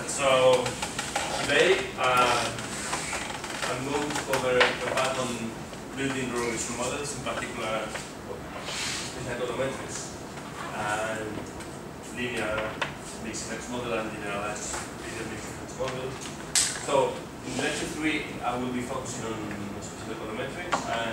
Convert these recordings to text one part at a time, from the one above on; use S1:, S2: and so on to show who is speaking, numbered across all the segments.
S1: So today I'm going to cover the part on building regression models, in particular spatial econometrics and linear mixed effects model and generalized linear mixed effects model. So in lecture 3 I will be focusing on spatial econometrics and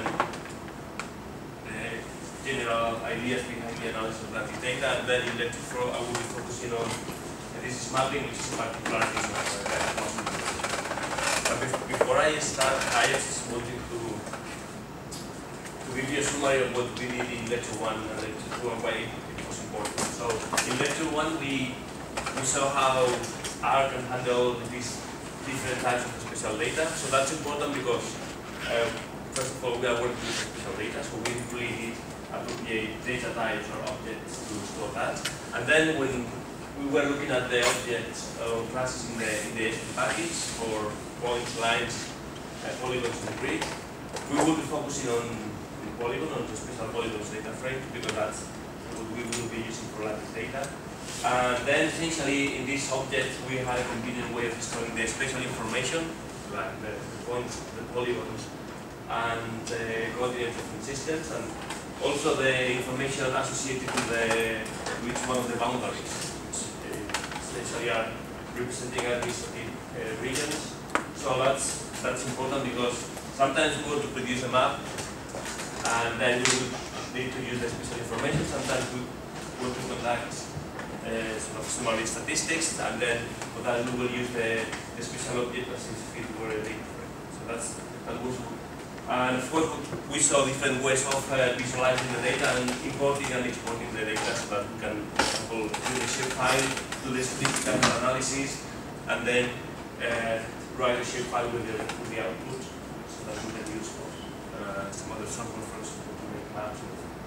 S1: the general ideas behind the analysis of that data, and then in lecture 4 I will be focusing on this mapping, which is a particular thing of But before I start, I just wanted to give you a summary of what we did in lecture 1 and lecture 2 and why it was important. So in lecture 1 we saw how R can handle these different types of spatial data. So that's important because first of all we are working with spatial data, so we really need appropriate data types or objects to store that. And then when we were looking at the objects classes in the SPI package for points, lines, polygons, and grid. We will be focusing on the polygon, on the spatial polygons data frame, because that's what we will be using for lattice data. And then essentially in this object we have a convenient way of storing the spatial information, like the points, the polygons, and the coordinate different systems, and also the information associated with each one of the boundaries, essentially are representing administrative regions. So that's important because sometimes we want to produce a map and then we will need to use the spatial information. Sometimes we want to conduct sort of summary statistics, and then for that we will use the spatial object as if it were a data frame. So that was good. And of course we saw different ways of visualizing the data and importing and exporting the data, so that we can, for example, use the shapefile, do the statistical analysis, and then write a shapefile with the output, so that we can use some other sample, for example, to make maps.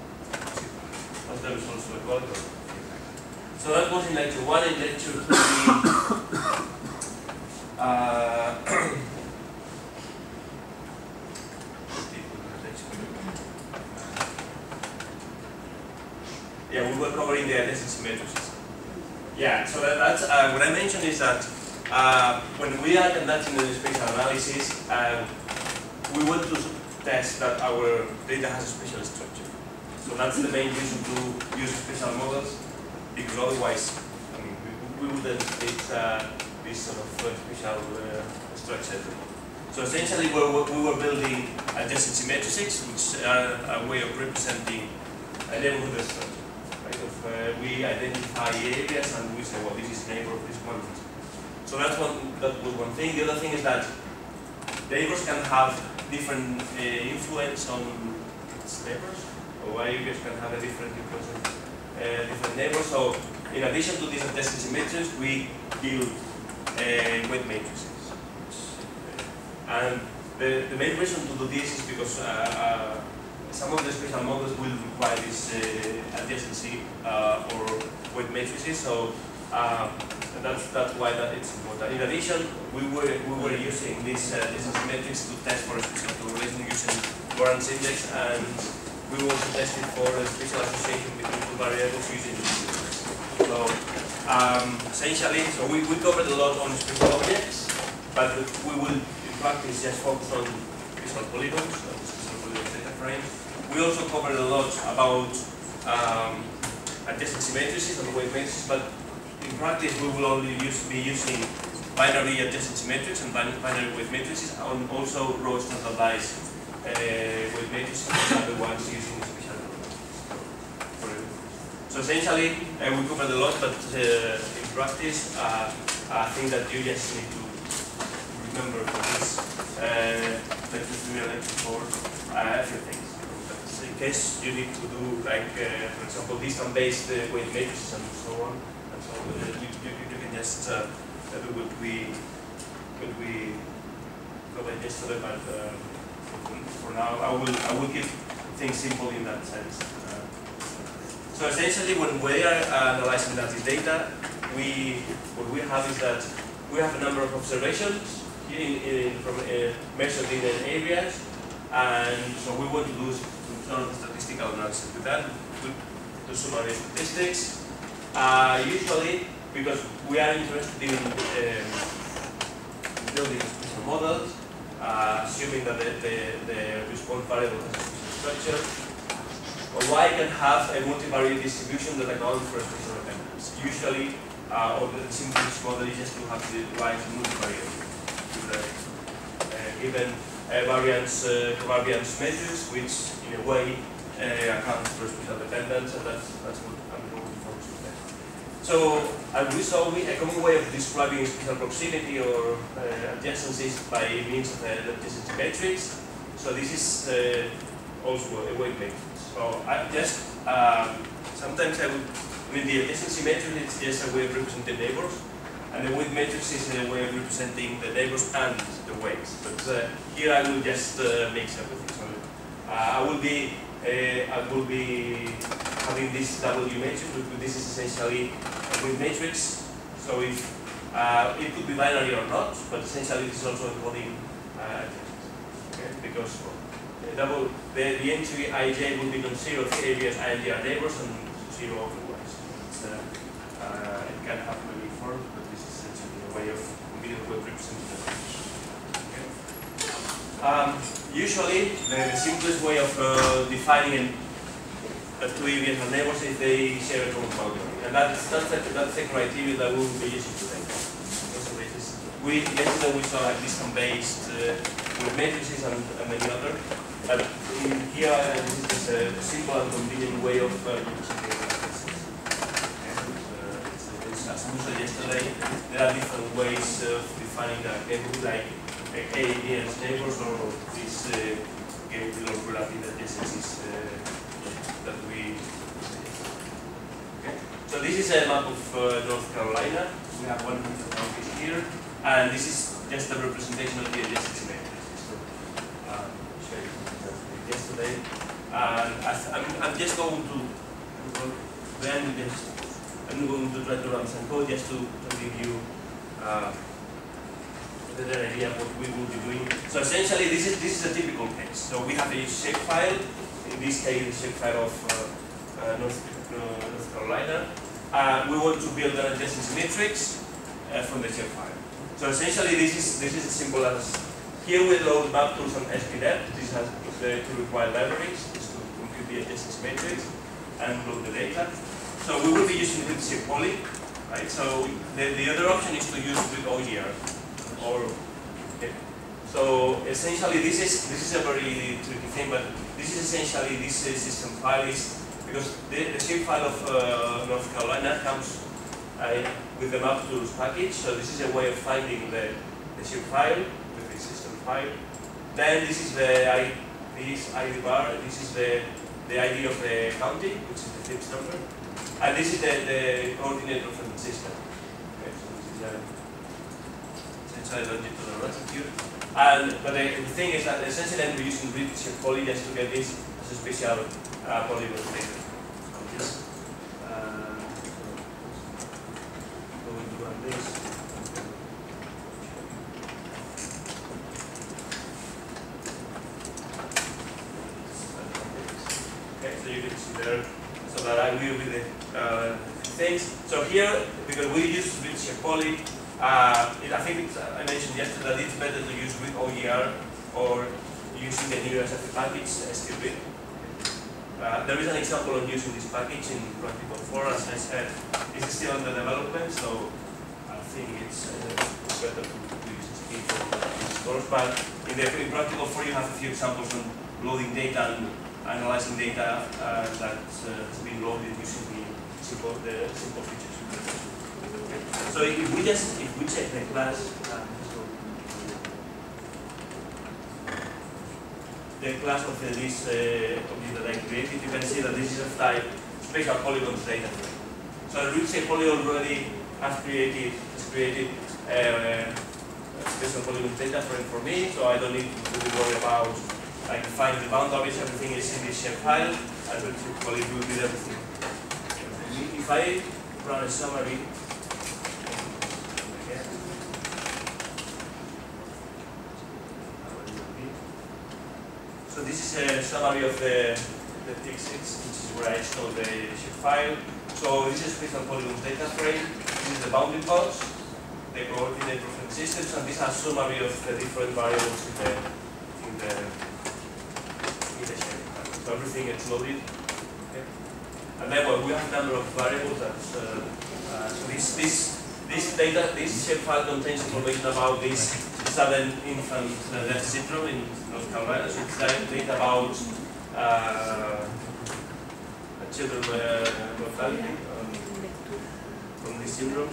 S1: As there is also a polygon. So that was in lecture 1. In lecture 2 yeah, we were covering the adjacency matrices. Yeah, so that's what I mentioned is that when we are conducting the spatial analysis, we want to test that our data has a spatial structure. So that's the main reason to use spatial models, because otherwise, I mean, we wouldn't need this sort of spatial structure. So essentially, we were building adjacency matrices, which are a way of representing a neighborhood structure. We identify areas and we say, well, this is neighbor of this one. So that was one thing. The other thing is that neighbors can have different influence on its neighbors, or areas can have a different influence on different neighbors. So in addition to these adjacency matrices, we build weight matrices. And the main reason to do this is because some of the spatial models will require this adjacency or weight matrices, so that's why it's important. In addition, we were using these adjacency matrices to test for a spatial correlation using Warren's index, and we also tested for a spatial association between two variables using this index. So essentially, so we covered a lot on spatial objects, but we will in practice just focus on spatial polygons, spatial polygon data frames. We also covered a lot about adjacency matrices and weight matrices, but in practice we will only be using binary adjacency matrices and binary weight matrices, and also row standardized weight matrices and other ones using spatial polygons. So essentially we covered a lot, but in practice I think that you just need to remember for this lecture 3 and lecture 4 a few things. In case you need to do, like, for example, distance-based weight matrices and so on, and so you can just do what we covered yesterday. But for now, I will keep things simple in that sense. So essentially, when we are analyzing lattice data, what we have is that we have a number of observations here measured in areas, and so we want to do sort of statistical analysis with that. We do summary statistics. Usually because we are interested in building special models, assuming that the response variable has a special structure. Y can have a multivariate distribution that accounts for spatial dependence. Usually, or the simplest model is just to have the Y as multivariate with a given covariance matrix, which in a way accounts for spatial dependence, and that's what I'm going to focus on there. So, we saw a common way of describing spatial proximity or adjacencies by means of the adjacency matrix. So this is also a weight matrix. So I just sometimes the adjacency matrix is just a way of representing neighbors, and the weight matrix is a way of representing the neighbors and the weights. But here I will just mix everything. So I will be having this W matrix, but this is essentially a weight matrix. So if it could be binary or not, but essentially this is also encoding okay? Because the entry ij will be non-zero if a, b, and ij are neighbors, and 0 otherwise. It can have many forms, but this is essentially a way of representing the okay? Usually, the simplest way of defining two areas are neighbors if they share a common boundary, and that's the criteria that we will be using today. Yesterday we saw like distance-based with matrices and many other. But in here, this is just a simple and convenient way of representing matrices. As we saw yesterday, there are different ways of defining a neighborhood, like A, B, and neighbors, or this game below relative adjacencies that we. Okay. So this is a map of North Carolina. We have one counties here, and this is just a representation of the adjacency matrix. Yesterday, and I'm just going to then I'm going to try to run some code just to give you a better idea of what we will be doing. So essentially, this is a typical case. So we have a shapefile. In this case, the shapefile of North Carolina. We want to build an adjacency matrix from the shapefile. So essentially, this is as simple as here we load map tools and SPDEF. This has the two required libraries is to compute the adjacency matrix and load the data. So we will be using with Poly, right? So the other option is to use with OGR. Or okay. So essentially, this is a very tricky thing, but this is essentially this system file is because the shapefile of North Carolina comes with the map tools package. So this is a way of finding the shapefile with the system file. Then this is the this ID bar, this is the ID of the county, which is the fixed number, and this is the coordinate of the system. Okay, so this is essentially longitudinal latitude. But the thing is that essentially I'm using British poly just to get this as a special polygon data. So just going to run this. So you can see there, so that I will with the things. So here, because we use British poly, I think I mentioned yesterday that it's better to use with OER or using the new SFP package, STB. There is an example of using this package in Practical 4. As I said, this is still under development, so I think it's better to use STB for this course. But in Practical 4, you have a few examples on loading data and analyzing data that's been loaded using the simple features. Okay. So if we check the class, of this object that I created, you can see that this is of type spatial polygons data frame. So the Redshape poly already has created spatial polygons data frame for me, so I don't need to really worry about like finding the boundaries. Everything is in this shapefile, and Redshape poly will do everything. If I run a summary. So this is a summary of the physics, which is where I store the shapefile. So this is spatial polygons data frame. this is the bounding box, the coordinate reference systems, and these are summary of the different variables in the shape. So everything is loaded. Okay. And then we have a number of variables that so this data, this shapefile contains information about this sudden infant death syndrome in North Carolina. So it's data about children mortality from this syndrome.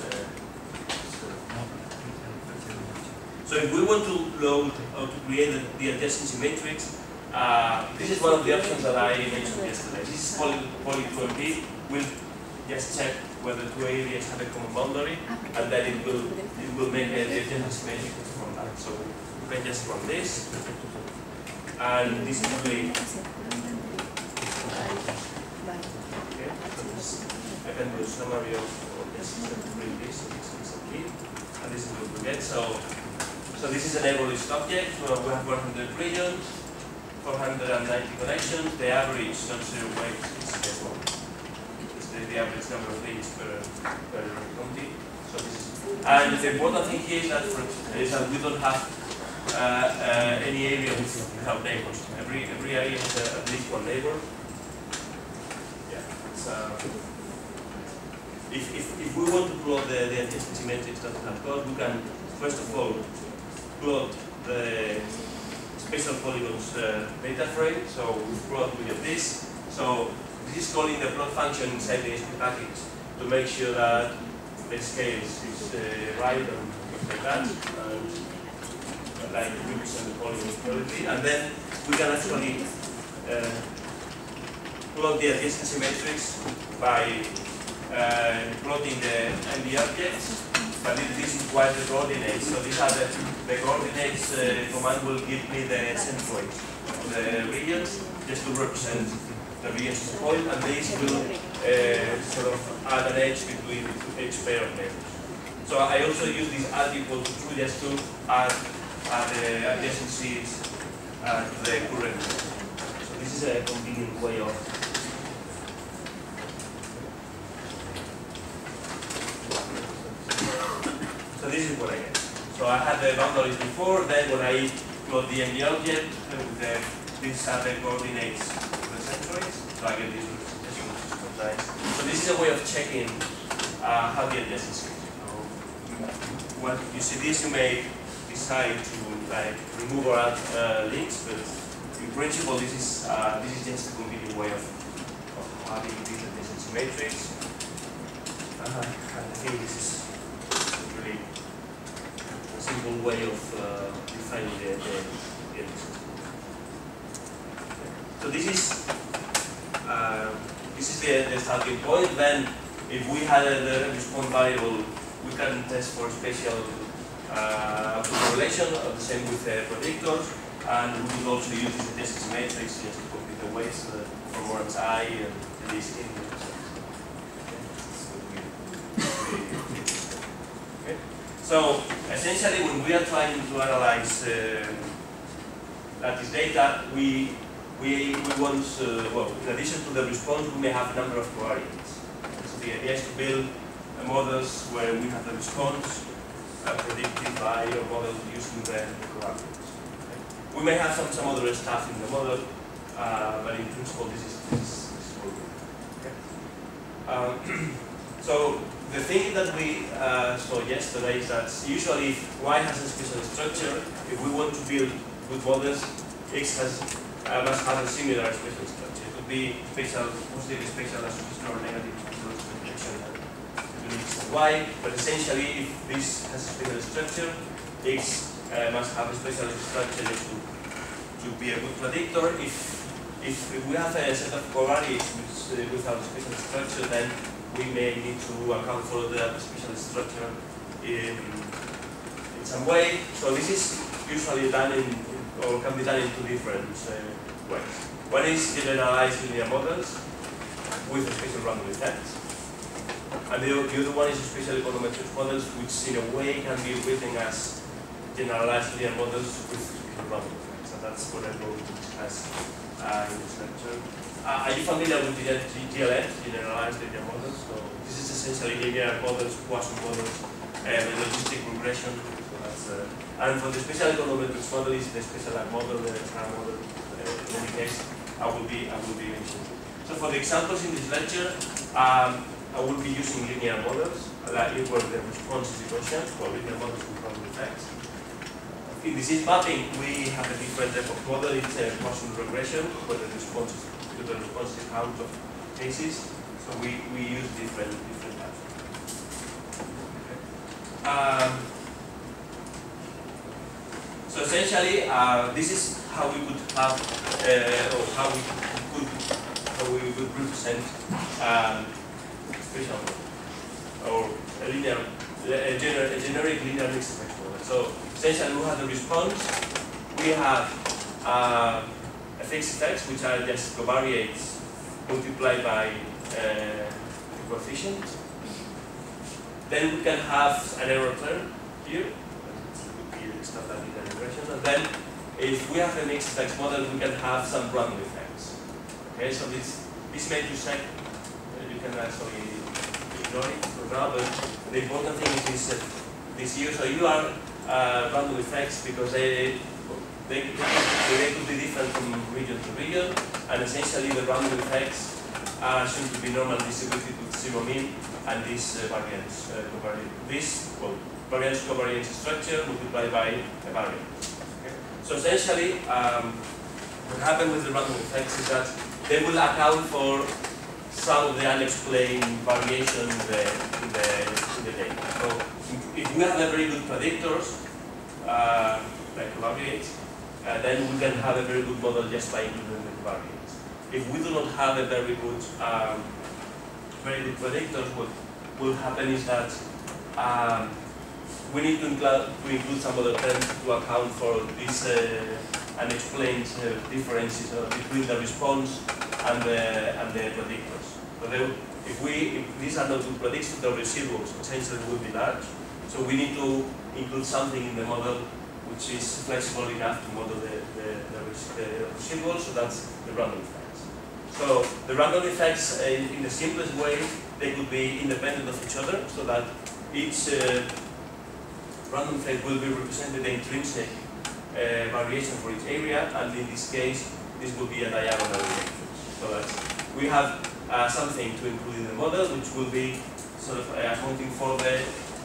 S1: So if we want to load or to create the adjacency matrix, this is one of the options that I mentioned yesterday. This is poly 2MP. We'll just check whether two areas have a common boundary, and then it will make the adjacency matrix from that. So we can just run this, and this is really okay. I can do a summary of this. Bring this. So this is a key, and this is what we get. So this is an ableist object. So we have 100 regions, 490 connections. The average non-zero weight is just one. The average number of regions per county. So this is, and the important thing here is that we don't have any area without neighbors. Every area has at least one neighbor. Yeah. If we want to plot the adjacency matrix that we have got, we can first of all plot the spatial polygons data frame. So we plot with this. So this is calling the plot function inside the ASP package to make sure that the scale is right and things like that, and like represent the polygons correctly. And then we can actually plot the adjacency matrix by plotting the MD objects, but this requires the coordinates. So these are the coordinates command will give me the centroids of the regions just to represent the regions of the point, and these will sort of add an edge between each pair of neighbors. So I also use this add equal to true just to add the adjacencies to the current. So this is a convenient way of. So this is what I get. So I had the boundaries before, then when I plot the MD object, these are the coordinates of the centroids. So I get this representation, which is quite nice. So this is a way of checking how the adjacency is. When you see this, you may decide to remove or add links, but in principle, this is just a convenient way of having this adjacency matrix. And I think this is really a simple way of defining the adjacency. So this is the starting point. Then, if we had the response variable, we can test for spatial correlation, the same with predictors, and we will also use this adjacency matrix just to compute the weights from orange I and this in. Okay. So essentially, when we are trying to analyze lattice data, we want, well, in addition to the response, we may have a number of covariates. So the idea is to build models where we have the response predicted by a model using the covariates. Okay. We may have some other stuff in the model, but in principle, this is what we do. Okay. So the thing that we saw yesterday is that usually if Y has a special structure, if we want to build good models, X must have a similar spatial structure. It could be spatial, positive spatial association or negative spatial projection between X and Y, but essentially if this has a spatial structure, X must have a spatial structure to be a good predictor. If we have a set of covariates without a spatial structure, then we may need to account for the spatial structure in some way. So this is usually done or can be done in two different ways. One is generalized linear models with a spatial random effect, and the other one is spatial econometric models, which in a way can be written as generalized linear models with spatial random effects. And that's what I'm going to discuss in this lecture. Are you familiar with the GLM, Generalized Linear Models? So this is essentially linear models, Poisson models, the logistic regression. So that's, and for the special econometrics model is the special model, the SAR model. In any case, I will be mentioning. So for the examples in this lecture, I will be using linear models, like where the response is equation, for linear models with random effects. In disease mapping, we have a different type of model. It's a Poisson regression, where the response is to the response count of cases. So we use different types. Okay. So essentially, this is how we would have, or how we would represent special model, or a generic linear mixed effects model. So essentially, we have the response. We have fixed effects, which are just covariates multiplied by the coefficient. Then we can have an error term here. It's not a linear regression. And then, if we have a mixed effects model, we can have some random effects. Okay, so this matrix set, you can actually ignore it for now, but the important thing is this here. So you are random effects because they could be different from region to region, and essentially the random effects are assumed to be normally distributed with zero mean, and this variance covariance. Variance covariance structure multiplied by a variance. Okay? So essentially, what happened with the random effects is that they will account for some of the unexplained variation in the data. So if we have a very good predictors, like covariates, then we can have a very good model just by including the covariates. If we do not have a very good predictors, what will happen is that we need to include some other terms to account for these unexplained differences between the response and the predictors. So if these are not good predictors, the residuals essentially will be large. So we need to include something in the model which is flexible enough to model the residuals. So that's the random effects. So the random effects, in the simplest way, they could be independent of each other, so that each random effect will be represented the intrinsic variation for each area, and in this case, this will be a diagonal matrix. So that we have something to include in the model, which will be sort of accounting for the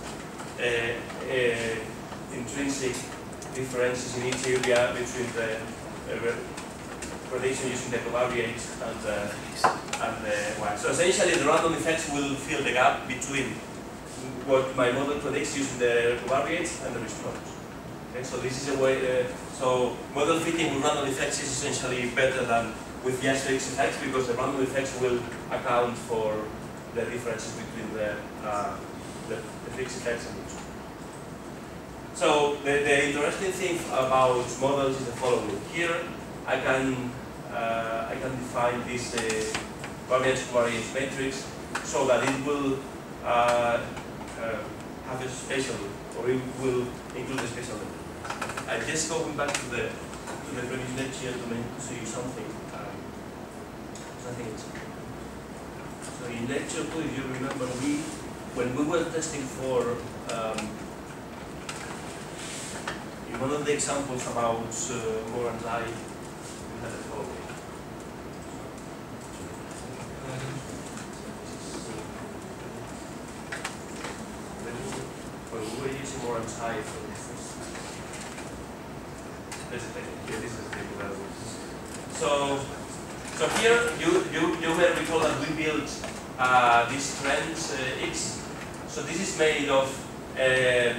S1: intrinsic differences in each area between the prediction using the covariates and the y. So essentially, the random effects will fill the gap between what my model predicts using the covariates and the response. Okay, so this is a way. So model fitting with random effects is essentially better than with just fixed effects, because the random effects will account for the differences between the fixed effects and the response. So the interesting thing about models is the following. Here I can define this variance covariance matrix so that it will have a spatial, or it will include a spatial element. I'm just going back to the previous lecture to show you something. So in lecture 2, if you remember, when we were testing for in one of the examples about Moran's eye, we had a following. When we were using Moran's eye for the first. This is the thing. So here you may recall that we built these trends X. So this is made of a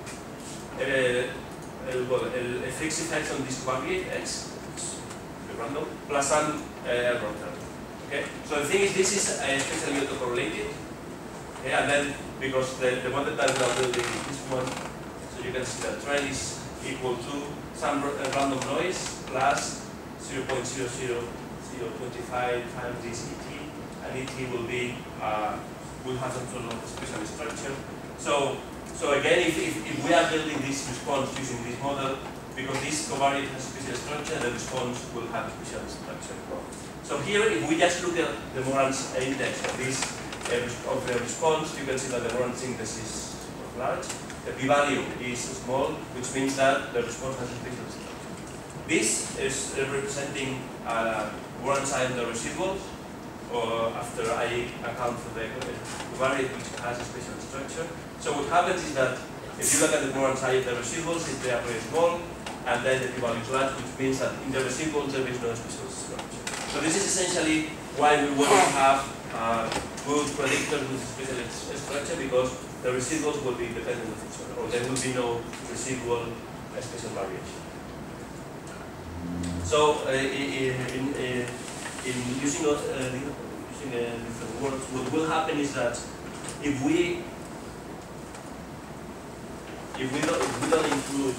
S1: fixed effect on this covariate X, the random, plus some error term. Okay. So the thing is, this is especially autocorrelated. Okay, and then because the model that we are building is this one, so you can see that trend is equal to some random noise plus 0.00025 times this ET, and ET will be will have some sort of special structure. So again, if we are building this response using this model, because this covariate has a special structure, the response will have a special structure. So here, if we just look at the Moran's index of this of the response, you can see that the Moran's index is large. The p-value is small, which means that the response has a special structure. This is representing Moran's and the residuals, or after I account for the covariate which has a special structure. So what happens is that if you look at the Moran's and the residuals, they are very small, and then the p-value is large, which means that in the residuals there is no special structure. So this is essentially why we want to have good predictors with special structure, because the residuals will be dependent on each other, or there will be no residual special variation. So in using different words, what will happen is that if we don't include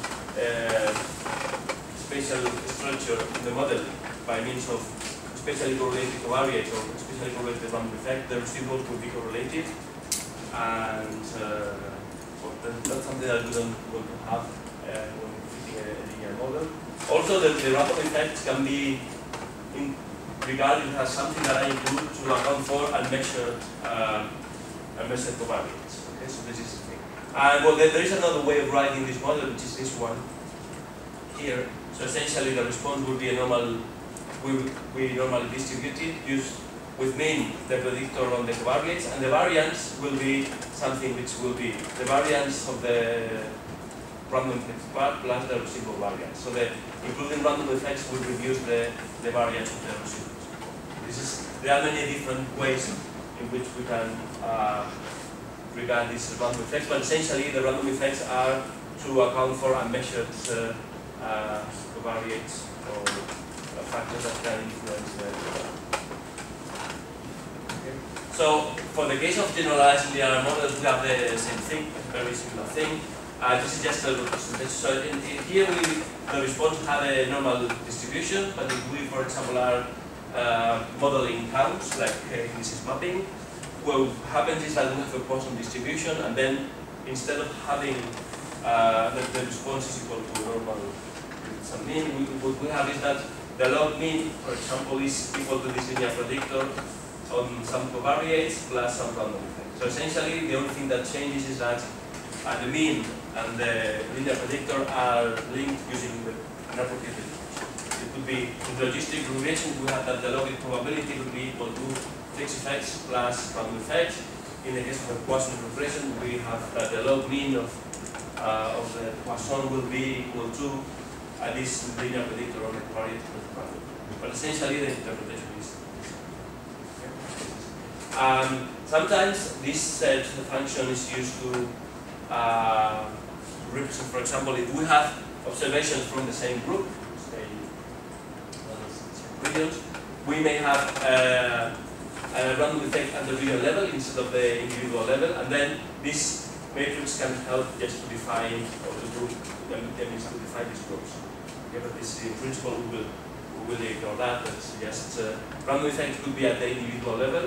S1: spatial structure in the model by means of spatially correlated covariates or spatially correlated random effect, the residuals will be correlated, and well, that's something that we don't want to have when fitting a linear model. Also, the random effects can be regarded as something that I include to account for unmeasured covariates. Okay, so this is the thing. And well, there is another way of writing this model, which is this one here. So essentially, the response will be a normal. We normally distribute it, use with mean the predictor on the covariates, and the variance will be something which will be the variance of the random effects part plus the residual variance. So the including random effects will reduce the variance of the residuals. There are many different ways in which we can regard these random effects, but essentially the random effects are to account for unmeasured covariates or factors that can influence the okay. So for the case of generalized linear models, we have the same thing, a very similar thing. This is just a representation. So here the response have a normal distribution, but if we, for example, are modeling counts, like this is mapping, what happens is that we have a Poisson distribution, and then instead of having the response is equal to normal with some mean, what we have is that the log mean, for example, is equal to this linear predictor on some covariates plus some random effect. So essentially, the only thing that changes is that the mean and the linear predictor are linked using an appropriate distribution. It could be in logistic regression, we have that the log probability would be equal to fixed effects plus random effects. In the case of a Poisson regression, we have that the log mean of the Poisson will be equal to this linear predictor on the covariate. But essentially, the interpretation is okay. Sometimes this set function is used to represent, for example, if we have observations from the same group, say regions, we may have a random effect at the region level instead of the individual level, and then this matrix can help just to define or to do to define these groups. Okay, but this in principle we will ignore that. That's just random effect could be at the individual level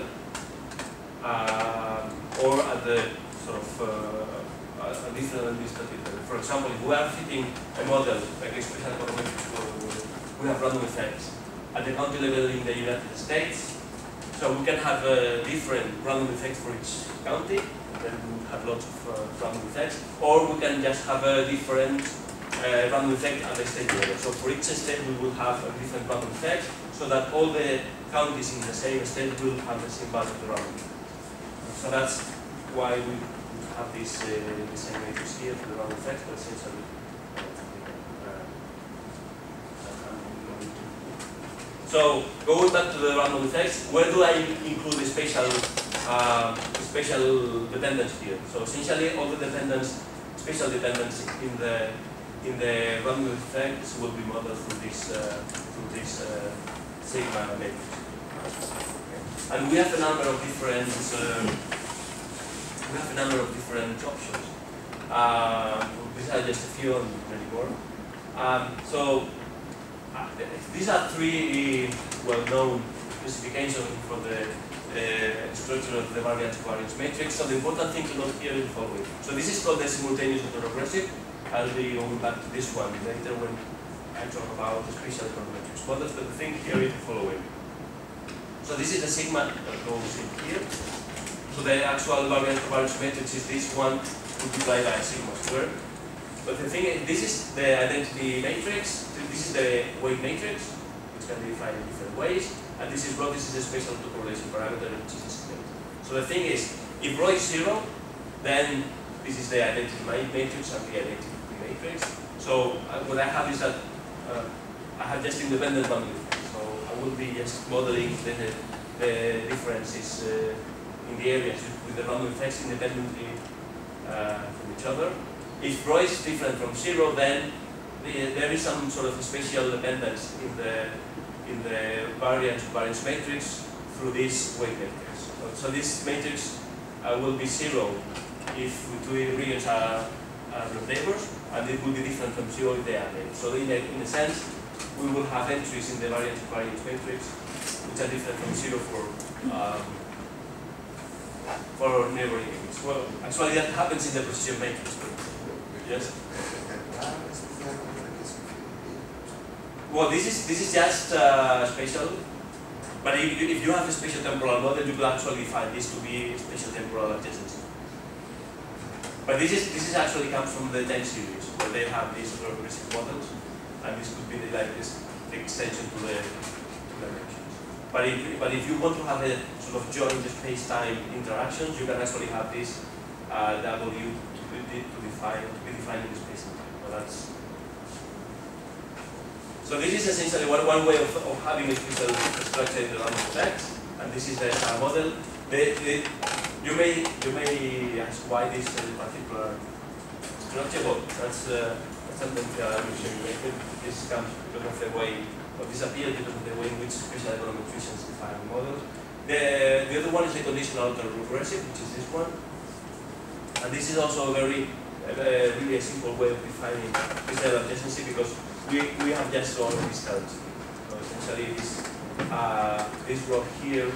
S1: or at the sort of a different administrative level. For example, if we are fitting a model like a special econometrics model, we have random effects at the county level in the United States. So we can have different random effects for each county, and then we have lots of random effects, or we can just have a different random effect at the state level. So for each state we will have a different random effect, so that all the counties in the same state will have the same value of the random effect. So that's why we have this same matrix here for the random effects, but essentially so going back to the random effects, where do I include the spatial dependence here? So essentially all the spatial dependence in the random effects will be modeled through this sigma matrix. Okay. And we have a number of different options. These are just a few and many more. So these are three well-known specifications for the structure of the variance matrix. So the important thing to note here is the following. So this is called the simultaneous autoregressive. I'll be going back to this one later when I talk about the spatial econometrics models, but the thing here is the following. So this is the sigma that goes in here. So the actual variance matrix is this one multiplied by sigma squared. But the thing is, this is the identity matrix, this is the weight matrix, which can be defined in different ways, and this is rho, this is the spatial autocorrelation parameter, which is estimated. So the thing is, if rho is 0, then this is the identity matrix and the identity matrix. So what I have is that I have just independent boundary effects. So I will be just modeling the differences in the areas with the boundary effects independently from each other. If rho is different from 0, then there is some sort of spatial dependence in the variance matrix through this weight matrix. So this matrix will be 0 if the two regions are neighbors, and it will be different from 0 if they are neighbors. So in a sense, we will have entries in the variance matrix which are different from 0 for neighboring units. Well, actually that happens in the precision matrix. Yes. Well, this is just spatial. But if you have a spatial temporal model, you will actually find this to be spatial temporal adjacency. But this is actually comes from the time series, where they have these sort of regressive models, and this could be the extension to the dimensions. But if you want to have a sort of joint space-time interactions, you can actually have this W to be defined in the space and time. Well, so this is essentially one way of having a crystal structure in the random effects, and this is the model. You may ask why this particular structure. Well, that's something I will show you later. This comes because of the way, or this appears because of the way in which spatial econometricians define models. The other one is the conditional autoregressive, which is this one, and this is also really a simple way of defining spatial adjacency because we have just drawn a distance. So essentially, this rock here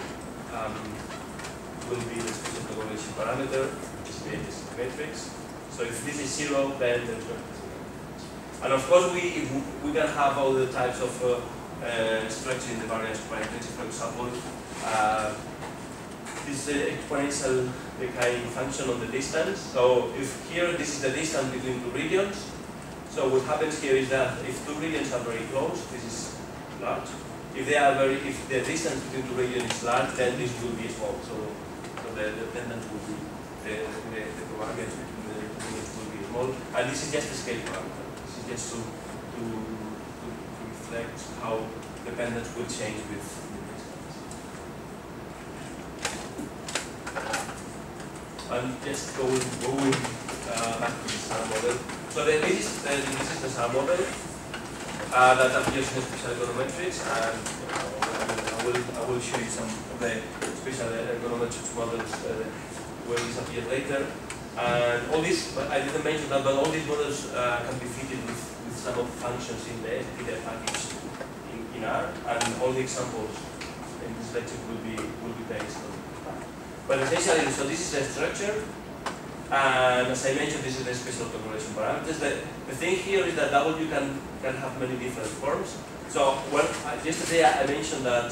S1: will be the spatial autocorrelation parameter, which is the adjacency matrix. So if this is 0, then there's no adjacency. And of course, we can have all the types of structure in the variance matrix. For example, this exponential decay function on the distance. So if here this is the distance between two regions. So what happens here is that if two regions are very close, this is large. If the distance between two regions is large, then this will be small. So the dependence will be the covariance between the regions will be small. And this is just a scale parameter. This is just to reflect how dependence will change with the distance. And just going back to the SAR model. So this is the SAR model that appears in spatial econometrics, and I will show you some of the spatial econometrics models where this appears later. And all these, I didn't mention that, but all these models can be fitted with some of the functions in the SPDF package in R, and all the examples in this lecture will be based on that. But essentially, so this is the structure. And as I mentioned, this is the spatial autocorrelation parameters. The thing here is that W can have many different forms. So yesterday I mentioned that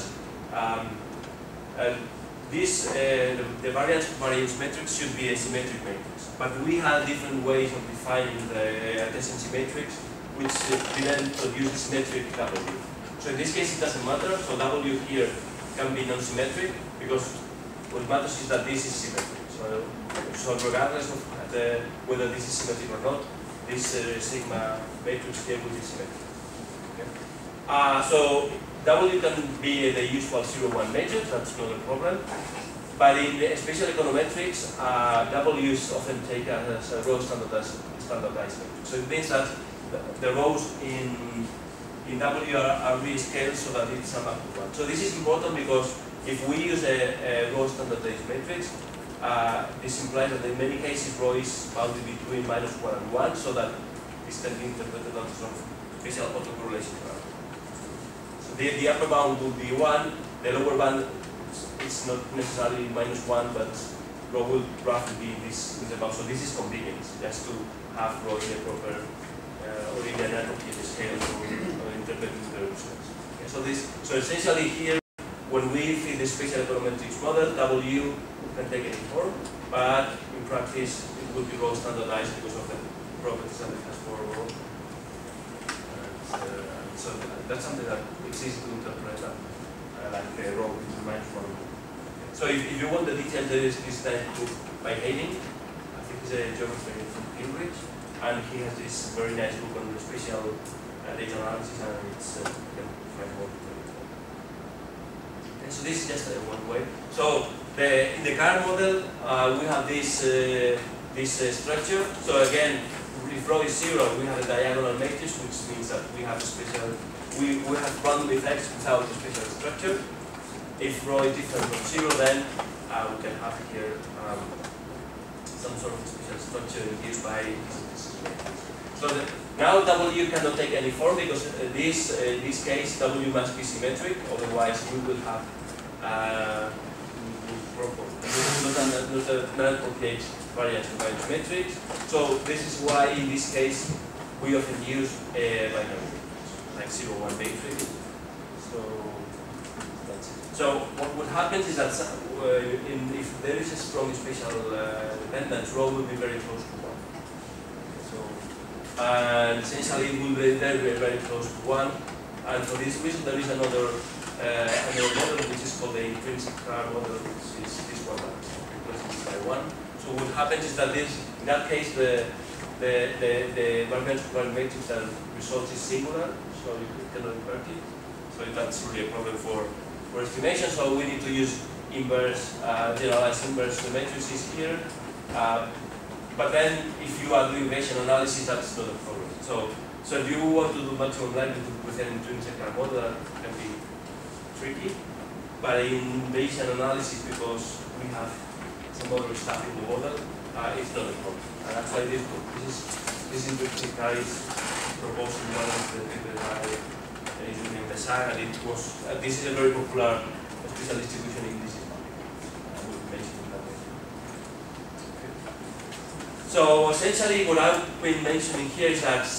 S1: the variance matrix should be a symmetric matrix. But we have different ways of defining the adjacency matrix, which then produce the symmetric W. So in this case it doesn't matter. So W here can be non-symmetric because what matters is that this is symmetric. So regardless of whether this is symmetric or not, this sigma matrix here will be symmetric. Okay? So W can be the usual 0-1 matrix, that's not a problem. But in the spatial econometrics, W's often take as a row standardized matrix. So it means that the rows in W are rescaled so that it's sum up to 1. So this is important because if we use a row standardized matrix, this implies that in many cases rho is bounded between -1 and 1, so that this can be interpreted as some spatial autocorrelation parameter. So the upper bound will be 1, the lower bound is not necessarily -1, but rho will roughly be this amount. So this is convenience, just to have rho in a proper or in an appropriate scale for interpreting the results. Okay, so essentially here, when we feed the spatial econometrics model, W can take any form, but in practice it will be rho standardized because of the properties that it has for rho. So that's something that it's easy to interpret, like rho determined from. So if you want the details, there is this nice book by Hayden. I think he's a geographer from Cambridge, and he has this very nice book on the spatial data analysis, and it's you can find more details. Okay, so this is just one way. So in the current model, we have this structure. So again, if rho is 0, we have a diagonal matrix, which means that we have a special, we have random effects without a special structure. If rho is different from 0, then we can have here some sort of special structure induced by this matrix. So now W cannot take any form because in this case W must be symmetric, otherwise we will have not an appropriate variance of variance matrix. So this is why in this case we often use a binary matrix, like 0, 1 matrix. So that's it. So what happens is that if there is a strong spatial dependence, rho will be very close to 1. So and essentially it will be very close to 1. And for this reason there is another model which is called the intrinsic Carr model, which is this one that replaces by 1. So what happens is that in that case the variance matrix that results is singular, so you cannot invert it. So that's really a problem for estimation. So we need to use inverse, generalized inverse matrices here. But then if you are doing Bayesian analysis, that's not a problem. So if you want to do maximum likelihood with an intrinsic Carr model, that can be tricky. But in Bayesian analysis, because we have some other stuff in the model, it's not a problem. And that's why this intrinsic Carr is proposed in one of the papers by Julien Besang, and it was this is a very popular spatial distribution in this market. I will mention it that way. Okay. So essentially, what I've been mentioning here is that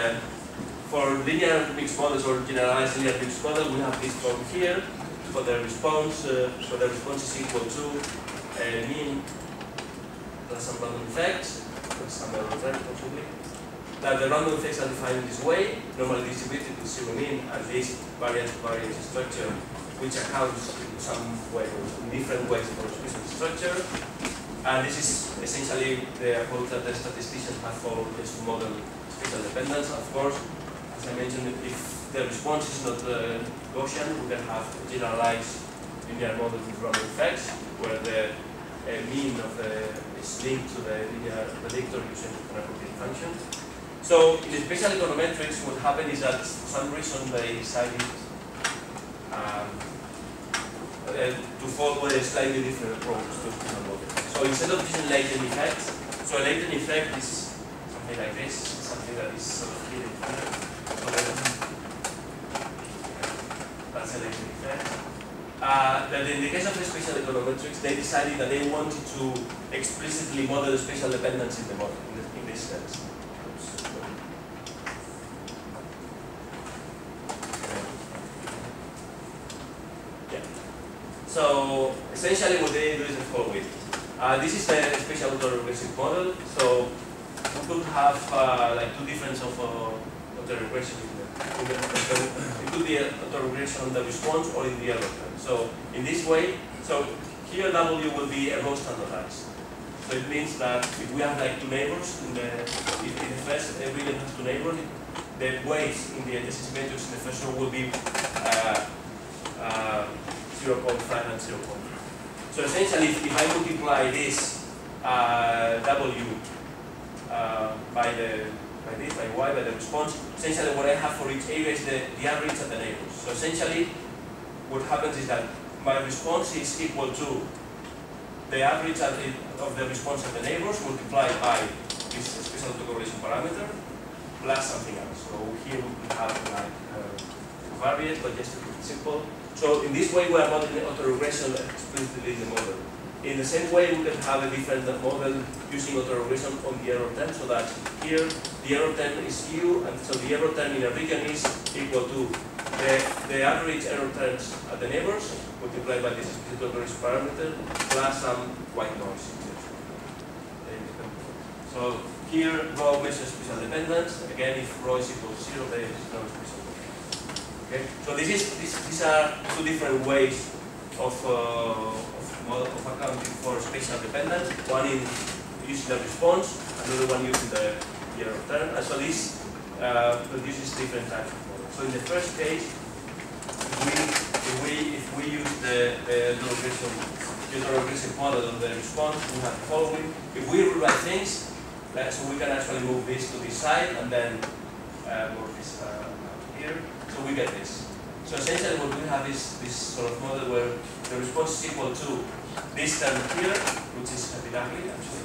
S1: for linear mixed models or generalized linear mixed model, we have this form here for the response. So the response is equal to mean plus some random effects, plus some error effect possibly. That the random effects are defined in this way, normally distributed with 0 mean, and this variance structure, which accounts in some way, in different ways for a specific structure. And this is essentially the approach that the statisticians have followed is to model spatial dependence. Of course, as I mentioned, if the response is not Gaussian, we can have a generalized linear model with random effects, where the mean of is linked to the linear predictor using an appropriate function. So in the spatial econometrics, what happened is that for some reason they decided to follow a slightly different approach to spatial model. So instead of using latent effects, so a latent effect is something like this, something that is sort of hidden here. So that's a latent effect. That in the case of the spatial econometrics, they decided that they wanted to explicitly model the spatial dependence in the model, in this sense. So essentially what they do is the following. This is the spatial autoregressive model. So we could have like two different of autoregression it could be autoregression on the response or in the error term. So in this way, so here W will be a rho standardized. So it means that if we have like two neighbors, if the first region has two neighbors, the weights in the adjacency matrix in the first row will be 0.5 and 0.3. So essentially, if I multiply this W by the response, essentially what I have for each area is the average of the neighbors. So essentially, what happens is that my response is equal to the average of the response of the neighbors multiplied by this spatial autocorrelation parameter plus something else. So here we could have like variate, but just to keep it simple. So in this way, we are modeling autoregression explicitly in the model. In the same way, we can have a different model using autoregression on the error term, so that here the error term is u, and so the error term in a region is equal to the average error terms at the neighbors multiplied by this autoregression parameter plus some white noise. So here rho measures spatial dependence. Again, if rho is equal to 0, there is no spatial dependence. Okay, so these are two different ways of accounting for spatial dependence. One in using the response, another one using the error term. And so this produces different types of models. So in the first case, if we use the autoregressive model of the response, we have the following. If we rewrite things, so we can actually move this to this side and then move this here. So we get this. So essentially what we have is this sort of model where the response is equal to this term here, which is a bit ugly actually,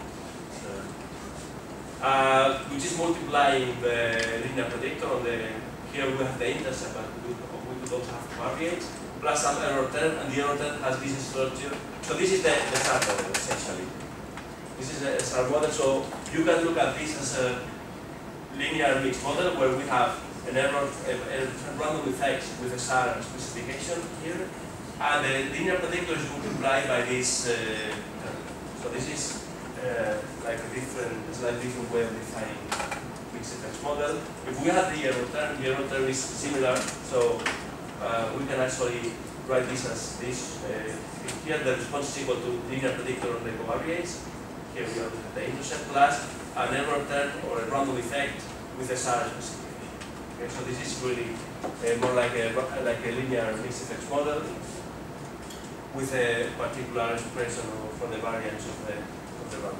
S1: which is multiplying the linear predictor on the, here we have the intercept, but we could also have covariates, plus some error term, and the error term has this structure. So this is the SAR model essentially. This is a SAR model, so you can look at this as a linear mixed model where we have an error, a random effects with a SAR specification here, and the linear predictor is multiplied by this term. So this is like a slightly different way of defining mixed effects model. If we have the error term is similar, so we can actually write this as this. Here the response is equal to linear predictor on the covariates. Here we have the intercept plus an error term or a random effect with a SAR specification. Okay, so this is really more like a linear mixed effects model with a particular expression for the variance of the random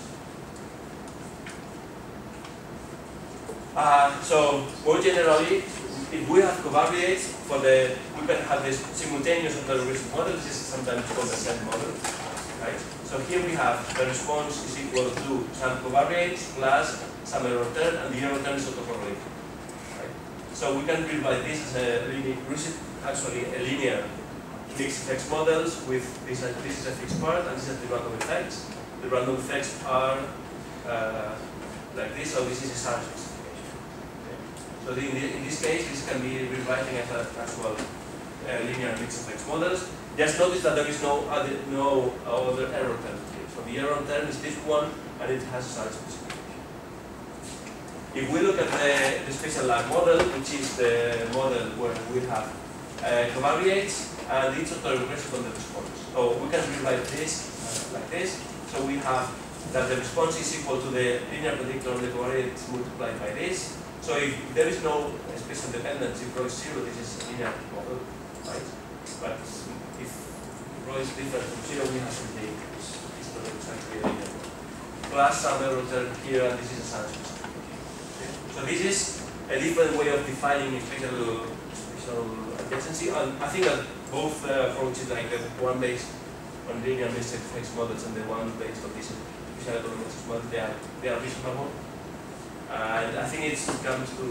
S1: effects. So more generally, if we have covariates we can have this simultaneous autoregressive model. This is sometimes called the SEM model, right? So here we have the response is equal to some covariates plus some error term, and the error term is autocorrelated, right? So we can rewrite this as a linear mixed effects models with this is a fixed part and this is the random effects. The random effects are like this, so this is a SAR specification. Okay. So in this case, this can be rewriting as an actual linear mixed effects models. Just notice that there is no other error term here. So the error term is this one, and it has a SAR specification. If we look at the spatial lag model, which is the model where we have covariates and it's autoregressive on the response. So we can rewrite this like this. So we have that the response is equal to the linear predictor on the covariates multiplied by this. So if there is no spatial dependence, if rho is 0, this is a linear model, right? But if rho is different from 0, we have something it's not exactly a linear model. Plus some error term here, and this is a SAR specification. Okay? So this is a different way of defining spatial adjacency, and I think that both approaches, like the one based on linear mixed effects models and the one based on this spatial autonomous model, they are reasonable. And I think it comes to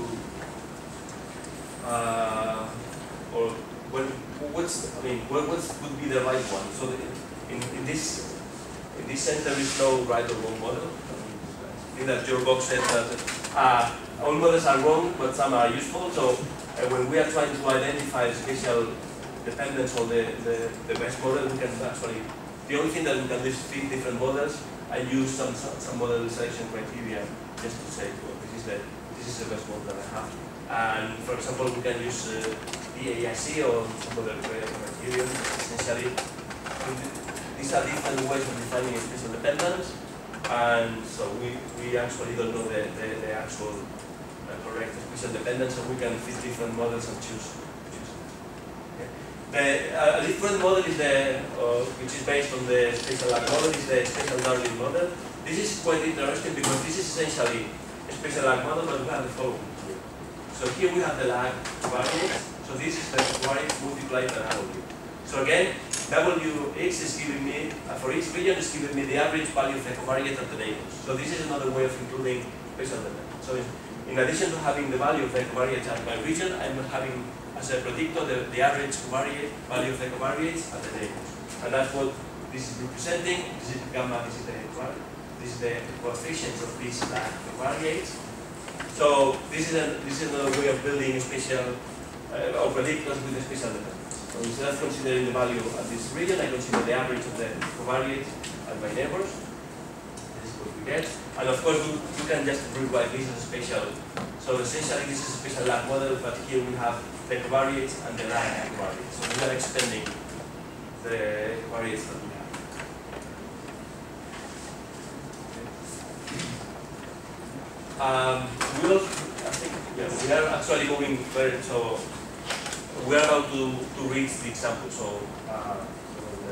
S1: what would be the right one? So in this sense, there is no right or wrong model. I think that your box said that all models are wrong, but some are useful. So when we are trying to identify spatial dependence on the best model, we can actually, the only thing that we can do is pick different models and use some model selection criteria just to say, well, this is the best model that I have. And for example, we can use DAIC or some other criteria. Essentially, these are different ways of defining spatial dependence, and so we actually don't know the actual correct spatial dependence, so we can fit different models and choose. Okay. A different model is which is based on the spatial lag model, is the spatial Darling model. This is quite interesting because this is essentially a spatial lag model, but we have the following. So here we have the lag variance. So this is the covariate multiplied by W. So again, Wx is giving me, for each region, is giving me the average value of the covariate at the neighbors. So this is another way of including spatial dependence. So in addition to having the value of the covariates at my region, I'm having as a predictor the average covariate value of the covariates at the neighbors. And that's what this is representing, this is gamma, this is the coefficient of this lag covariates. So this is another way of building a spatial or predictors with a spatial dependence. So instead of considering the value at this region, I consider the average of the covariates and my neighbors. This is what we get. And of course, we can just rewrite this as a spatial. So essentially, this is a spatial lag model, but here we have the covariates and the lag covariates. So we are extending the covariates that we have. We are actually moving very, so we are about to read the example. So we're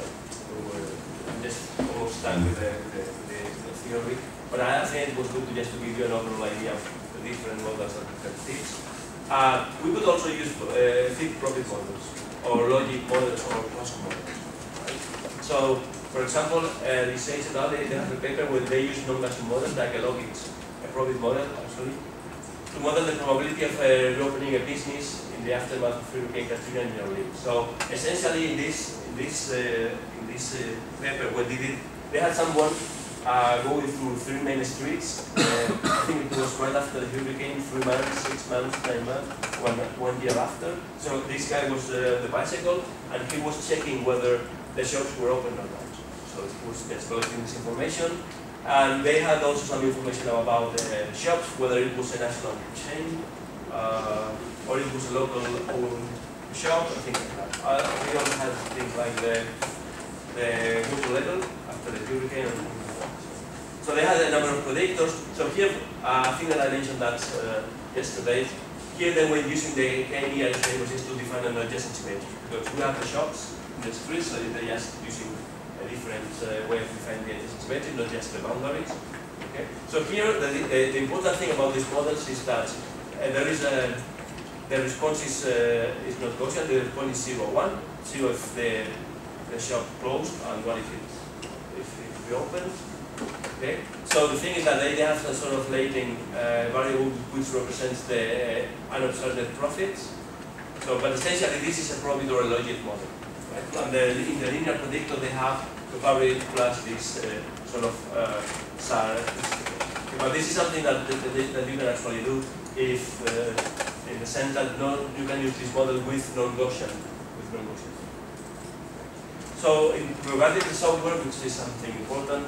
S1: just almost done with the theory. But I think it was good to just to give you an overall idea of the different models that we can teach. We could also use thick profit models, or logic models, or Pascal models. Right? So, for example, Lisage et al. They have a paper where they use non-Gaussian models like a logic profit model, actually, to model the probability of reopening a business in the aftermath of Hurricane Katrina in New Orleans. So essentially, in this paper, what they did, they had someone going through 3 main streets. I think it was right after the hurricane, 3 months, 6 months, 9 months, one year after. So this guy was the bicycle, and he was checking whether the shops were open or not. So he was just collecting this information. And they had also some information about the shops, whether it was a national chain or it was a local owned shop, or things like that. We also had things like the Google level after the hurricane. So they had a number of predictors. So here, I think that I mentioned that yesterday. Here they were using the KNE just to define an adjacency matrix, because we have the shops in the streets, so they're just using a different way of defining the adjacency matrix, not just the boundaries. Okay. So here, the important thing about these models is that there is the response is not Gaussian. The response is 0, 1. 0 if the shop closed, and 1 if it reopened. Okay. So the thing is that they have a sort of latent variable which represents the unobserved profits. So, but essentially, this is a probit or a logic model. Right? And in the linear predictor, they have the covariate plus this sort of SAR. But this is something that you can actually do if, in the sense that you can use this model with non-Gaussian. So, regarding the software, which is something important,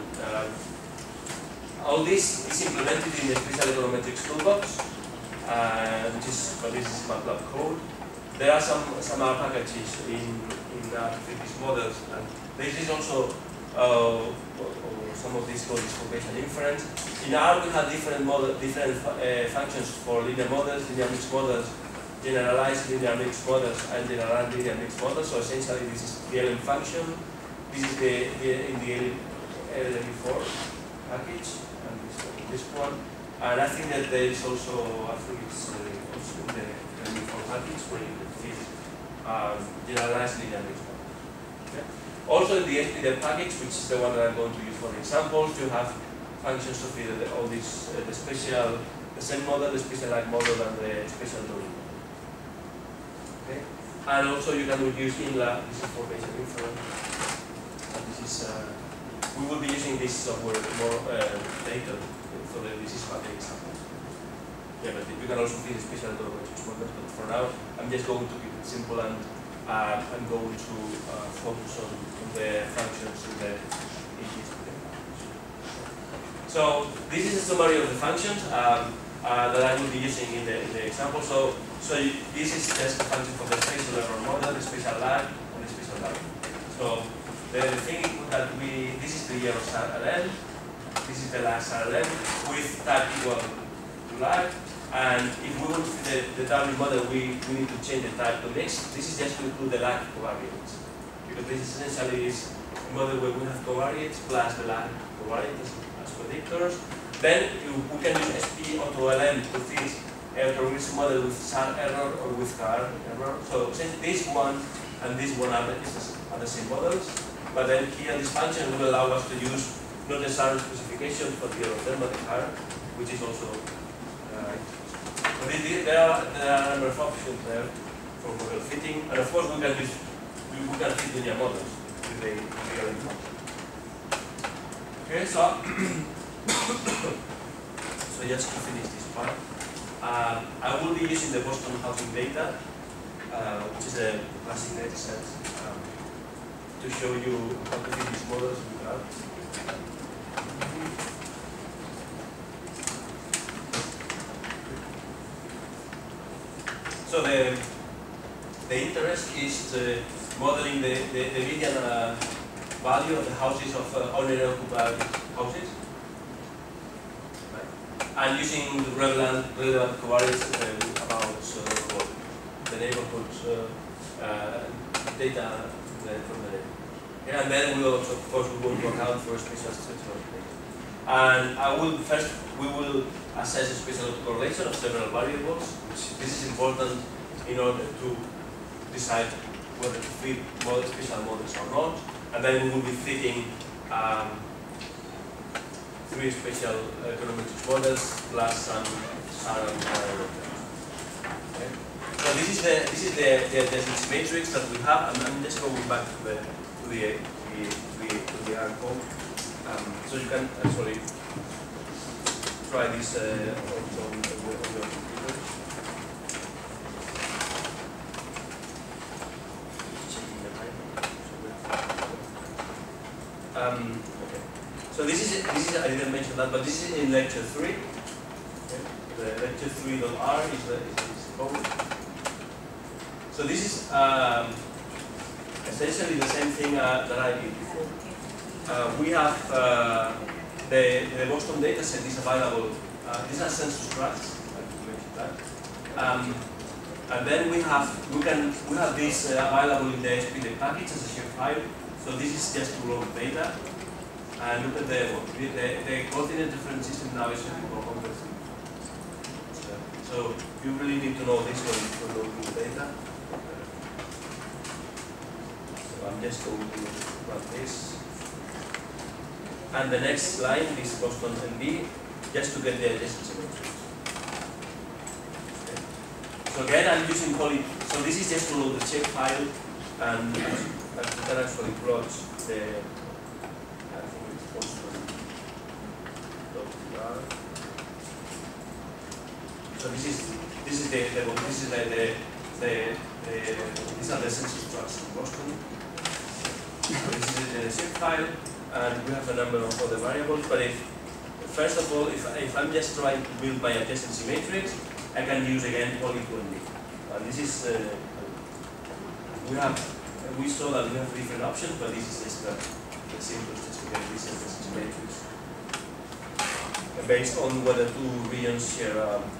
S1: all this is implemented in the Spatial Econometrics toolbox, but this is MATLAB code. There are some other packages in these models, and this is also some of this code is for Bayesian inference. In R, we have different functions for linear models, linear mixed models, generalized linear mixed models, and generalized linear mixed models. So essentially, this is the LM function. This is in the LM4 package, and this one. And I think that there is also, also in the LM4 package where you can fit generalized linear mixed models. Okay. Also in the SPDF package, which is the one that I'm going to use for the examples, you have functions to fit all these, the same model, the specialized model, and the special domain. Okay. And also you can use INLA, this is for Bayesian inference. And this is, we will be using this software more later, so this is for the example. Yeah, but you can also fit special domain models, but for now, I'm just going to keep it simple, and I'm going to focus on the functions in the SPDF. So this is a summary of the functions that I will be using in the example. So this is just a function for the spatial error model, the spatial lag, and the spatial lag. So the thing is that this is the error RLM, this is the lag RLM with tag equal to lag. And if we want the target model, we need to change the type to mixed. This is just to include the lag covariates, because this essentially is a model where we have covariates plus the lag covariates as predictors. Then we can use SP auto LM to fit a probabilistic model with SAR error or with CAR error. So since this one and this one are the same models, but then here this function will allow us to use not the SAR specification for the error, but the CAR, which is also there are a number of options there for model fitting, and of course we can fit linear models. with the real income. Okay, so so just to finish this part, I will be using the Boston housing data, which is a classic data set, to show you how to fit these models in cloud. So the interest is modeling the median value of the houses of owner-occupied houses, right? And using relevant covariates about the neighborhood data from the neighborhood. Yeah, and then we also, of course, we will account for spatial structural data. And we will assess the spatial correlation of several variables, which this is important in order to decide whether to fit spatial models or not. And then we will be fitting 3 spatial econometric models plus some random variables. Okay. So this is the matrix that we have, and I'm just going back to the ARCOM. So you can actually try this also on your computer. Okay. So this is I didn't mention that, but this is in lecture 3. Okay. The lecture 3.r is the code. So this is essentially the same thing that I did before. We have the Boston data set is available. These are census tracts, like you mentioned that. And then we have this available in the SPDF package as a shared file. So this is just to load data. And look at the coordinate difference system now is more complex. So you really need to know this when you're loading the data. So I'm just going to run this. And the next line is Boston NB, just to get the adjacency matrix. Okay. So again, I'm using poly. So this is just to load the shape file, and you can actually plot the. I think it's Boston.r. So these are the census tracts in Boston. So this is the shape file. And we have a number of other variables, but first of all, if I'm just trying to build my adjacency matrix, I can use again poly2NB. This is we saw that we have different options, but this is just the simplest, just to get this adjacency matrix based on whether 2 regions share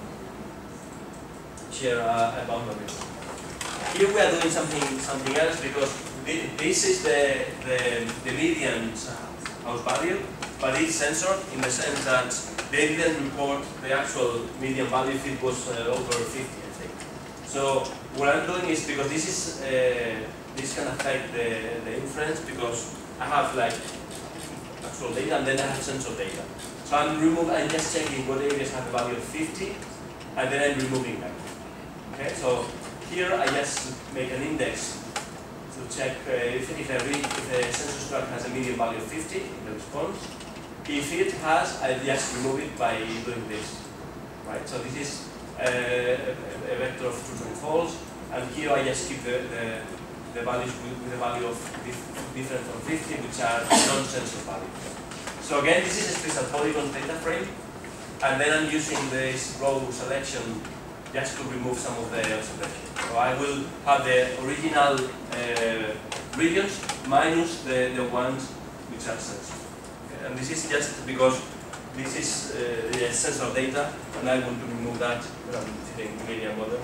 S1: a boundary. Here we are doing something else, because this is the median house value, but it's censored in the sense that they didn't report the actual median value if it was over 50, I think. So what I'm doing is, because this can affect the inference, because I have like actual data and then I have censored data. So I'm just checking what areas have a value of 50, and then I'm removing them. Okay, so here I just make an index to check if a census tract has a median value of 50 in the response. If it has, I just remove it by doing this. Right? So this is a vector of true and false, and here I just keep the values with the value of different from 50, which are non-census values. So again, this is a special polygon data frame, and then I'm using this row selection just to remove some of the observations. So I will have the original regions minus the ones which are censored. Okay. And this is just because this is the censored data, and I want to remove that when I'm fitting the linear model.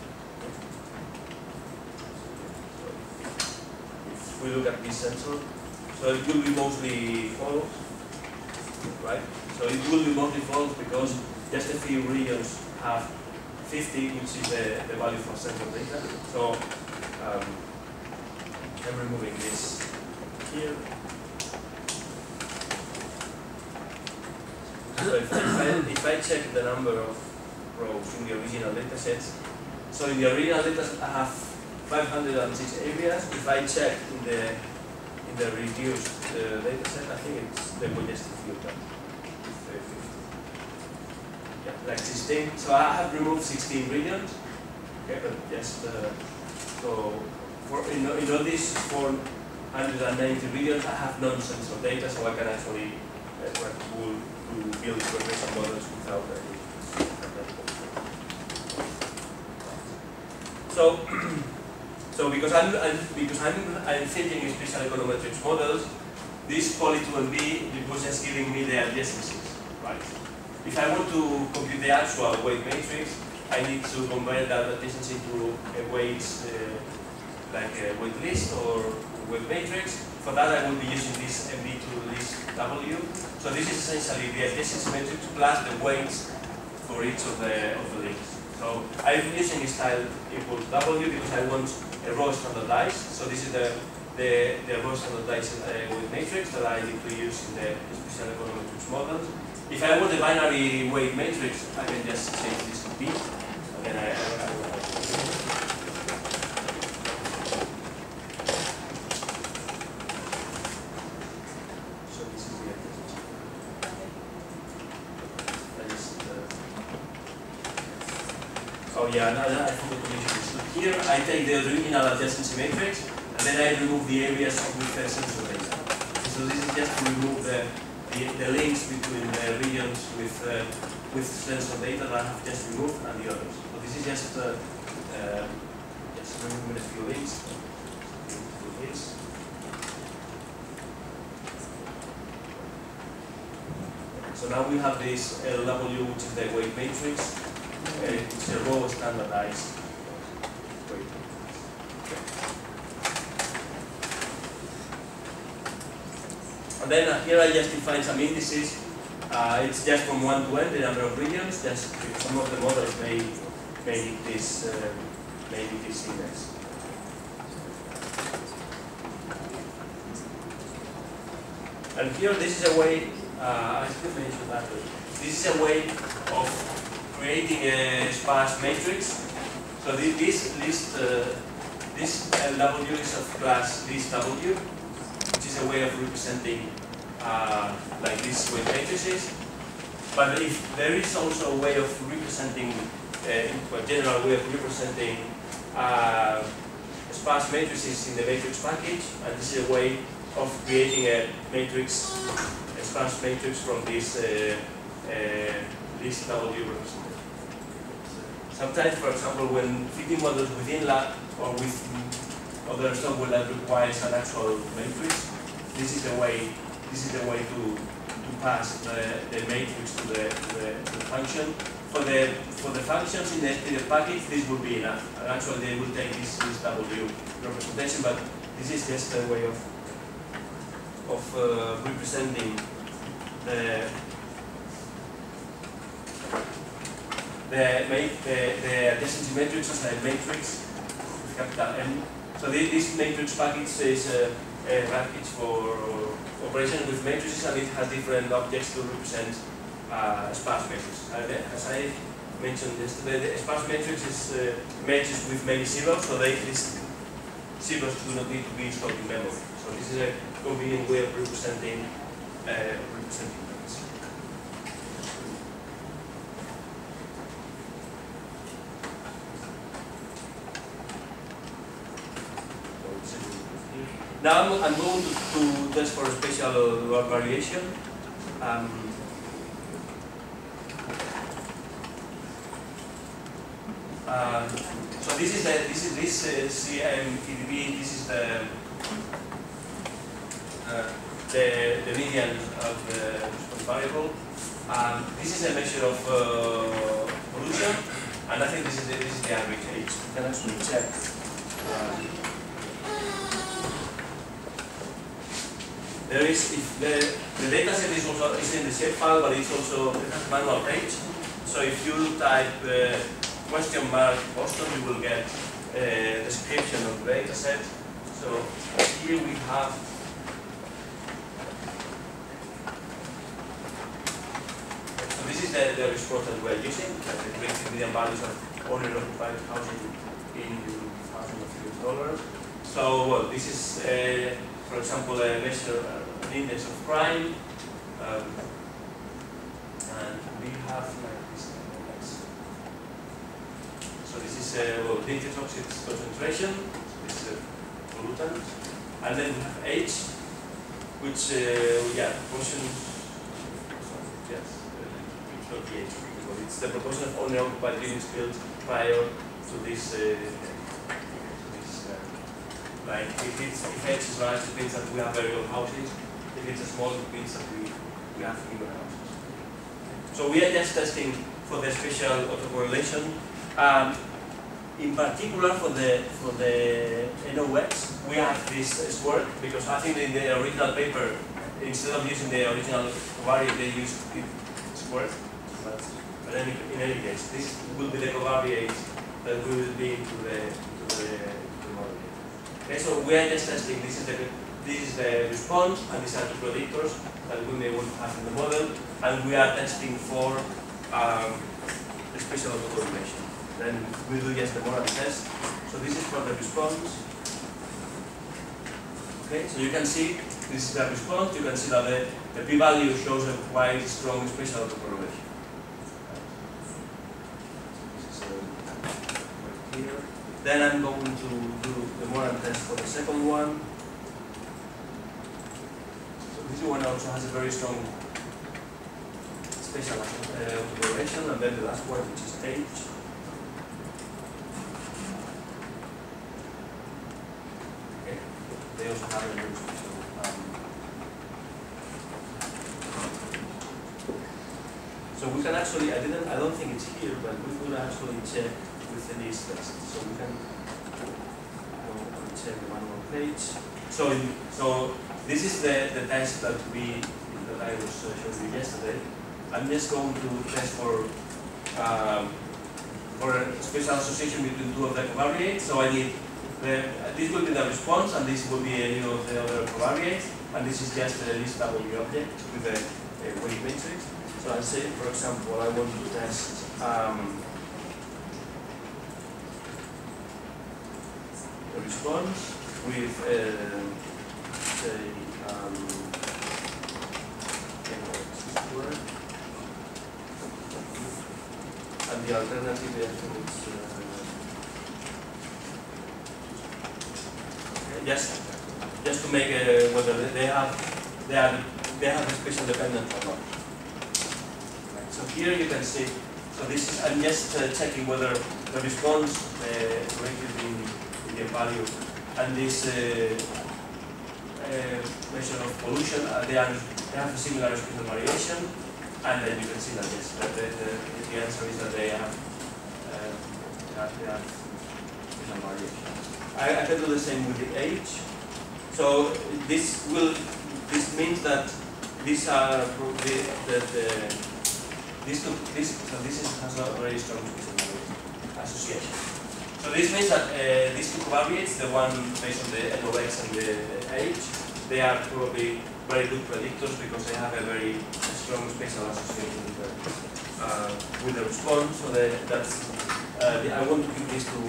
S1: So if we look at this sensor, so it will be mostly false, right? So it will be mostly false because just a few regions have 50, which is the value for central data. So I'm removing this here. So if I check the number of rows in the original data sets, so in the original data set I have 506 areas. If I check in in the reduced data set, I think it's the congested filter. Yeah, like 16. So I have removed 16 regions. Okay, but just so for in all these 490 regions, I have non-sensor data, so I can actually work to build regression models without any. So because I'm thinking in special econometrics models, this poly2NB was just giving me the adjacencies, right? If I want to compute the actual weight matrix, I need to convert that adjacency to a weights like a weight list or weight matrix. For that, I will be using this MD2 list W. So this is essentially the adjacency matrix plus the weights for each of the links. So I'm using style equals W because I want a raw standardized. So this is the raw standardized weight matrix that I need to use in the special econometrics models. If I want a binary weight matrix, I can just change this to B, and then I will have it. So this is the adjacency. Oh yeah, I forgot to mention this. So here I take the original adjacency matrix, and then I remove the areas with the sensor data. So this is just to remove the links between the regions with sensor data that I have just removed and the others. So this is just removing a few links. So now we have this LW, which is the weight matrix. It's a raw standardized weight. And then here I just define some indices. It's just from 1 to n, the number of regions. Just some of the models may need this index. And here, this is a way. I should mention that. This is a way of creating a sparse matrix. So this list, this LW is of class list W, which is a way of representing like these weight matrices. But if there is also a way of representing, a general way of representing sparse matrices in the matrix package, and this is a way of creating a matrix, a sparse matrix from this list W representation. Sometimes, for example, when fitting models within lab or with other software that requires an actual matrix, this is the way to pass the matrix to the function. For the functions in the SPDF package, this would be enough. And actually, they will take this W representation, but this is just a way of representing the adjacency matrix as a matrix with capital M. So this matrix package is a package for operation with matrices, and it has different objects to represent sparse matrices. As I mentioned yesterday, the sparse matrix is matrix with many zeros, so these zeros do not need to be stored in memory. So this is a convenient way of representing things. Now I'm going to test for a spatial variation. So this is CMPDB. This is the median of the response variable. This is a measure of pollution, and I think this is the average age. You can actually check. There is, if the data set is also in the shapefile, but it's also a manual page. So if you type question mark Boston, you will get a description of the data set. So here we have this is the response that we're using, that the predicted median values of owner occupied housing in thousands of US dollars. So, well, this is, for example, a measure, an index of crime, and we have like this index. So this is well, nitric oxide concentration, this pollutant, and then we have H, which yeah, proportion. Yes, it's not the H, because it's the proportion of owner-occupied buildings built prior to this. Like if H is large, it means that we have very old houses. If it's small, it means that we have newer houses. So we are just testing for the spatial autocorrelation. In particular, for the NOx, we have this square because I think in the original paper, instead of using the original covariate, they used it square. But in any case, this will be the covariate that we will be into the model. Okay, so we are just testing. This is the response, and these are the predictors that we may want to have in the model, and we are testing for the spatial autocorrelation. Then we do just the model test. So this is for the response. Okay, so you can see this is the response. You can see that the p-value shows a quite strong spatial autocorrelation. Then I'm going to do the model test for the second one. So this one also has a very strong spatial autocorrelation, and then the last one, which is H. Okay, they also have a very special. So we can actually, I don't think it's here, but we could actually check with these tests. So we can go and check the manual page. So this is the test that I was showing you yesterday. I'm just going to test for a spatial association between two of the covariates. So I need this will be the response, and this will be any of the other covariates, and this is just a list W object with a weight matrix. So I say, for example, I want to test the response with say and the alternative is just to make whether they have a spatial dependence or not. So here you can see. So this is, I'm just checking whether the response rated in the value and this measure of pollution, they have a similar spatial variation, and then you can see that yes, that the answer is that they have spatial variation. I can do the same with the H. So this means that these are this has a very strong association. So this means that these two covariates, the one based on the NOx and the H, they are probably very good predictors because they have a very strong spatial association with the response. So that's I want to give these two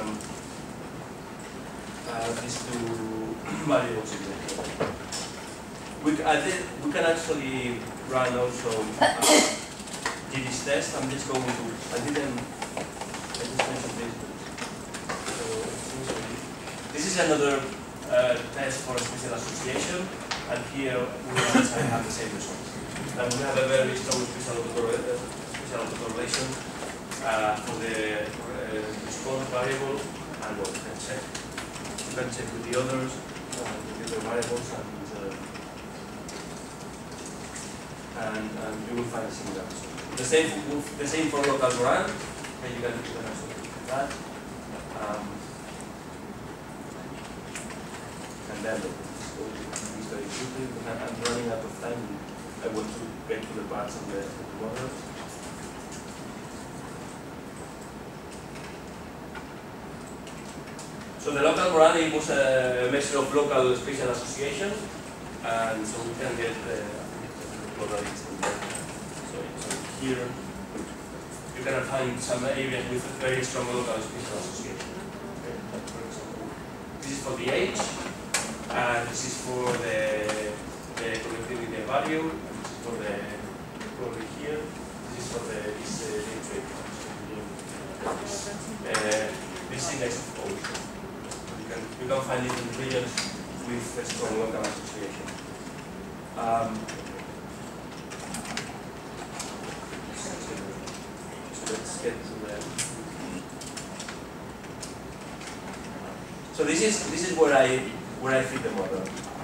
S1: variables in there. We can actually run also GD's test. I'm just going to, I just mentioned this. So this is another test for spatial association, and here we have the same results. And we have a very strong spatial autocorrelation for the response variable, and what we can check. You can check with the others, with the other variables, and you will find a similar result. The same for local Goran, and you can also look at that. And then let's go to this very quickly. I'm running out of time. I want to get to the parts of the model. So the local Goran was a measure of local spatial association, and so we can get probabilities in there. So here you can find some areas with very strong local spatial association. Okay, for example, This is for the age, and this is for the connectivity value, and this is for the over here. This is for the trade. This index of code. You can find different regions with a strong local association. So let's get to the. So this is where I fit the model.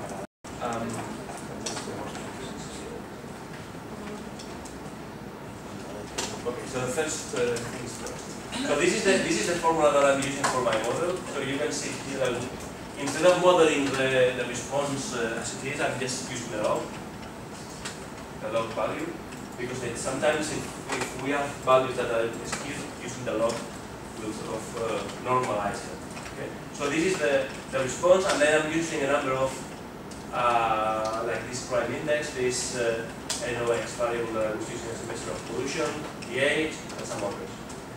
S1: Okay, so the first things first. So this is the formula that I'm using for my model. So you can see here that instead of modeling the response as it is, I'm just using the log value, because sometimes if we have values that are skewed, using the log will sort of normalize it. Okay? So this is the response, and then I'm using a number of like this prime index, this NOx variable that I was using as a measure of pollution, the age, and some others.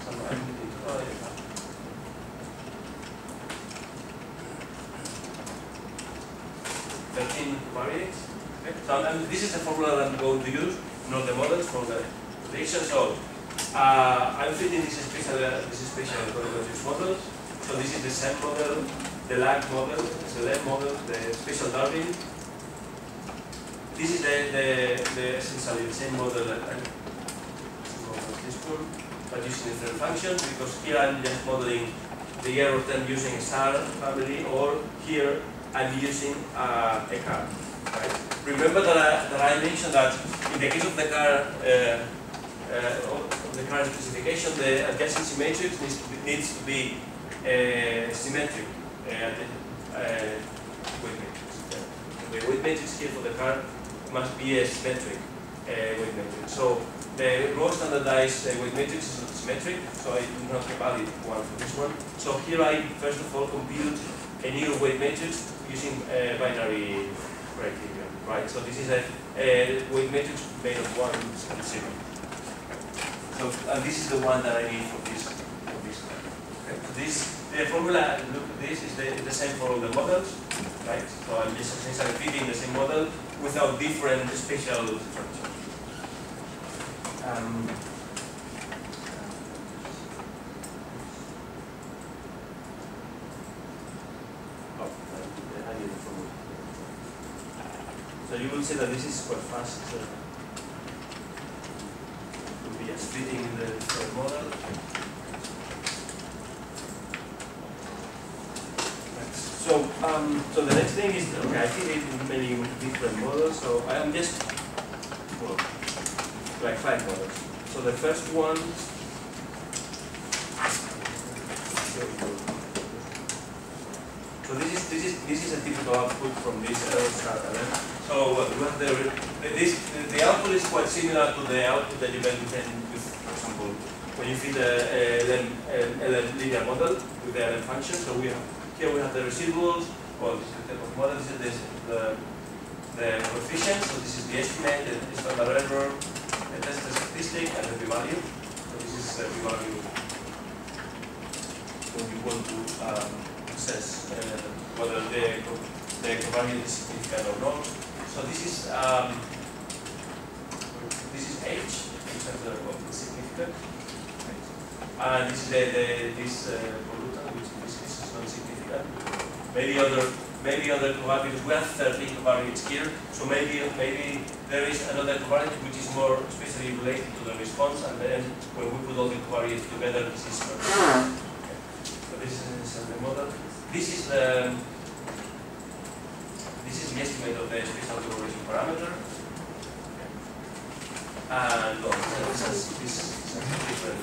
S1: Variates. Okay. So this is the formula that I'm going to use, not the models for the prediction. So I'm fitting this spatial probabilities model. So this is the SEM model, the lag model, the SLM model, the spatial Darwin. This is the essentially the same model that this one, but using different functions, because here I'm just modeling the error term using a star family, or here I'm using a car. Right? Remember that I mentioned that in the case of the car specification, the adjacency matrix needs to be symmetric weight matrix. The weight matrix here for the car must be a symmetric weight matrix. So the raw standardized weight matrix is not symmetric, so I do not have a valid one for this one. So here I first of all compute a new weight matrix using binary criteria, right? So this is a weight matrix made of 1 and 0. So and this is the one that I need for this. Okay. So the formula, look at this, is the same for all the models, right? So I'm just essentially feeding the same model without different spatial structures. So you will see that this is quite fast. We'll be just fitting the model. So the next thing is, okay, I fit it in many different models. So I am just, well, like 5 models. So the first one, so this is a typical output from this star element. So we have the output is quite similar to the output that you get with, for example, when you feed a linear model with the LM function. So here we have the residuals. Well, this is the type of model. This is the coefficient. So this is the estimate, the standard error, the test statistic, and the p-value. So this is the p-value when you want to assess whether the covariance is significant or not. So this is H in terms of significant, and this is this pollutant, which in this case is not significant. Maybe other covariates. We have 13 covariates here, so maybe there is another covariate which is more especially related to the response, and then when we put all the covariates together, this is perfect. Okay. So this is the model. This is the estimate of the spatial correlation parameter. Okay. And well, this is different.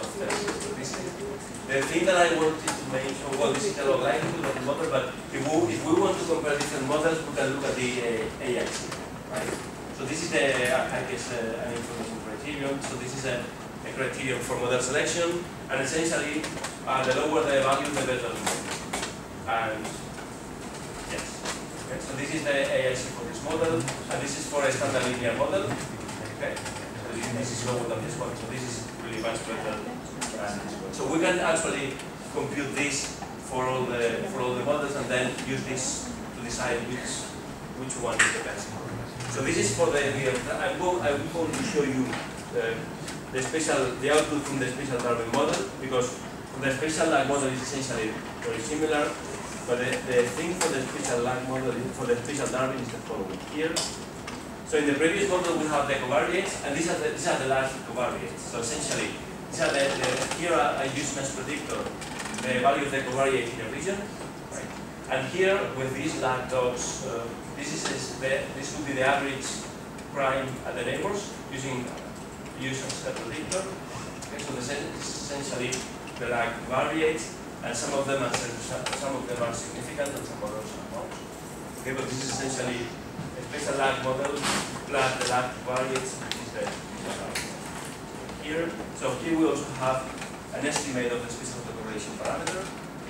S1: The thing that I wanted to mention, well, this is the log likelihood of the model, but if we want to compare different models, we can look at the AIC, right? So this is I guess, an information criterion. So this is a criterion for model selection, and essentially, the lower the value, the better the model. And yes, okay. So this is the AIC for this model, and this is for a standard linear model. Okay, so this is lower than this one. So this is really much better than this one. So we can actually compute this for all the models, and then use this to decide which one is the best. So this is for the real. I'm going to show you the output from the spatial Darwin model, because the spatial lag model is essentially very similar, but the thing for the spatial lag model, for the spatial Darwin, is the following here. So in the previous model we have the covariates, and these are the large covariates. So essentially, these are here I use as predictor the value of the covariate in a region, right? And here with these lag dots, this would be the average prime at the neighbors using as a predictor. Okay, so this is essentially the lag covariates, and some of them are significant and some others are not. Okay, but this is essentially a spatial lag model plus the lag covariates, which is the here. So here we also have an estimate of the spatial correlation parameter,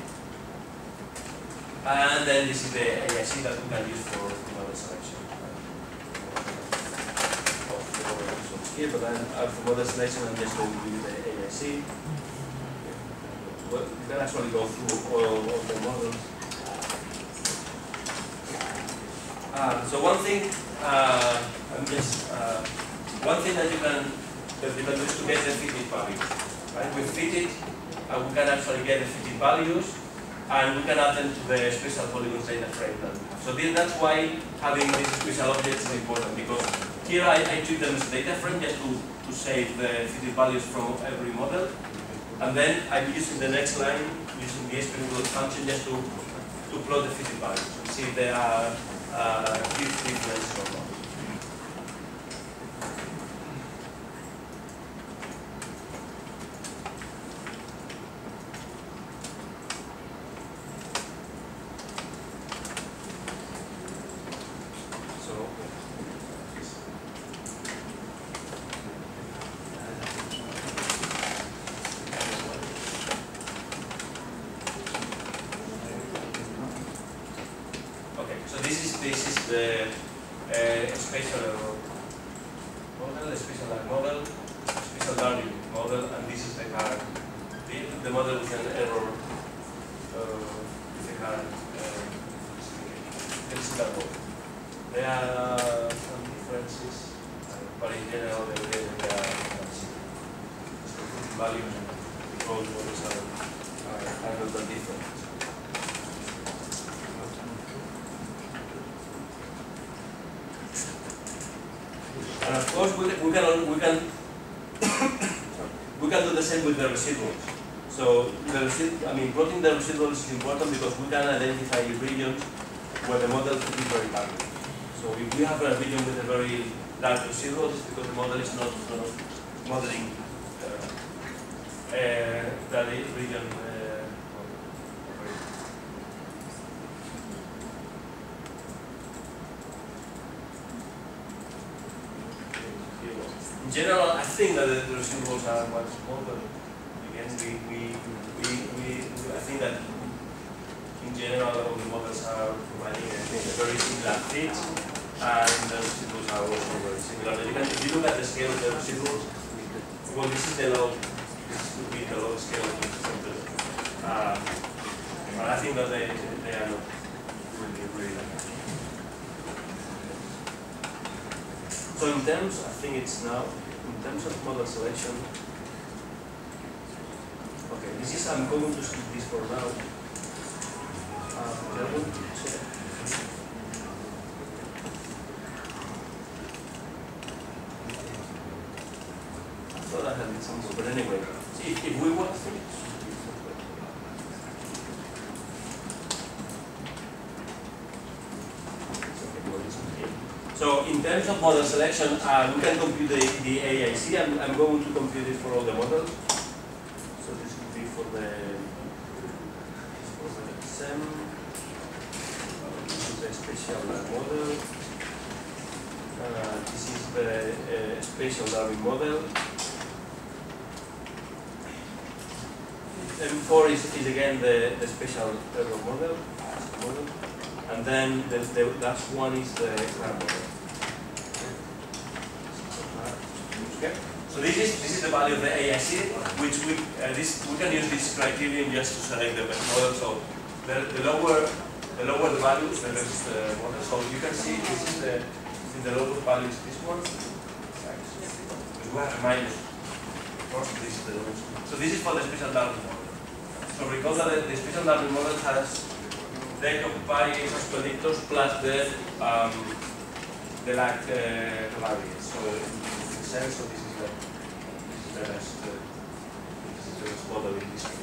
S1: and then this is the AIC that we can use for model selection. Here, but then for model selection, I'm just going to give you the AIC. Well, you can actually go through all of the models. So one thing, one thing that you can do is to get the fitted values. Right? We fit it, we can actually get the fitted values, and we can add them to the spatial polygons data frame. So that's why having these spatial objects is important, because here I treat them as a data frame just to save the fitted values from every model, and then I'm using the next line, using the experimental function just to plot the fitted values and see if there are huge differences or not. This is the spatial model, the spatial lag model, spatial Darwin model, and this is the current, the model with an error, with the current model. There are some differences, but in general there are values and both models are not that different. And of course, we can do the same with the residuals. So plotting the residuals is important because we can identify regions where the model could be very targeted. So if we have a region with a very large residual, it's because the model is not modeling that region. In general, I think that the residuals are much small, but again, I think that in general all the models are providing a very similar fit, and the residuals are also very similar. If you look at the scale of the residuals, well, this would be the low scale of the system. But I think that they are not really like that. So in terms, I think it's now, in terms of model selection, okay, I'm going to skip this for now. I'm going to check. I thought I had it somewhere, but anyway, if we want to So in terms of model selection, we can compute the AIC. I'm going to compute it for all the models. So this would be for the SEM. This is the spatial lag model. This is the spatial Darwin model. M4 is again the spatial error model. And then the last one is the extra model. Okay. So this is the value of the AIC, which we can use this criterion just to select the best model. So the lower the values, the less the model. So you can see this is the lowest value is this one. Because we have a minus. Of course, this is the lowest. So this is for the special Darwin model. So recall that the special Darwin model has the covariates predictors plus the lag covariates. So in sense, so this is the best model in this case.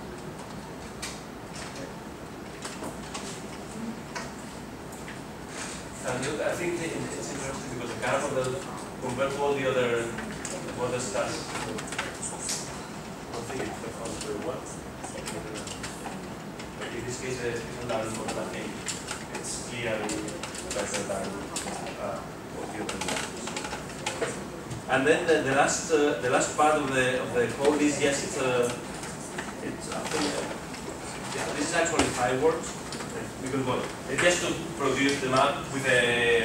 S1: And I think it's interesting because the Car model, compared to all the other models, I don't think it performs very well. In this case, the special Darwin model, I think it's clearly better than what the other models. And then the last part of the code is yes, it's I think this is actually 5 words. Because well, it's just to produce the map with a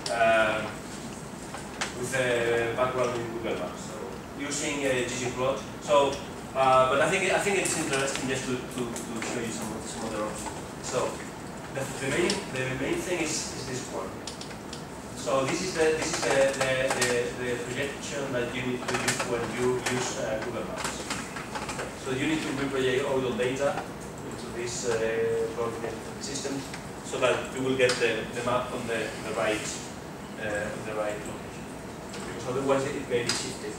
S1: background in Google Maps. So using ggplot. So, but I think it's interesting just to show you some other options. So the main thing is this one. So this is the projection that you need to use when you use Google Maps. So you need to reproject all the data into this coordinate system, so that you will get the map on the right location. Because otherwise it may be shifted.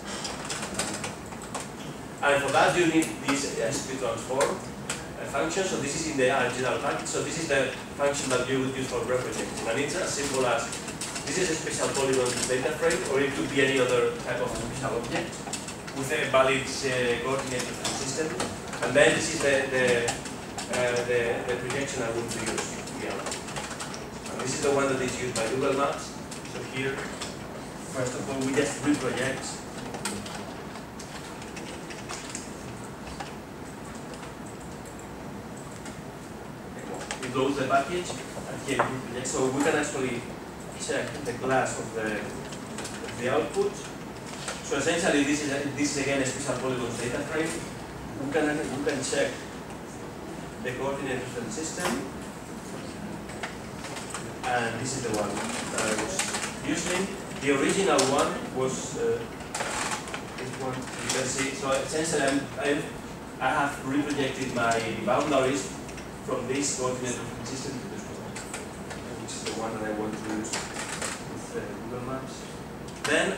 S1: And for that you need this SP transform function. So this is in the original package. So this is the function that you would use for reprojecting, and it's as simple as this is a special polygon data frame, or it could be any other type of special object with a valid coordinate system. And then this is the projection I want to use. And this is the one that is used by Google Maps. So here, first of all, we just reproject. We close the package, and here we reproject. So we can actually check the class of the output. So essentially, this is again a special polygon data frame. We can check the coordinate reference system, and this is the one that I was using. The original one was this one. You can see. So essentially, I have reprojected my boundaries from this coordinate reference system to this one, which is the one that I want to use with Google Maps. Then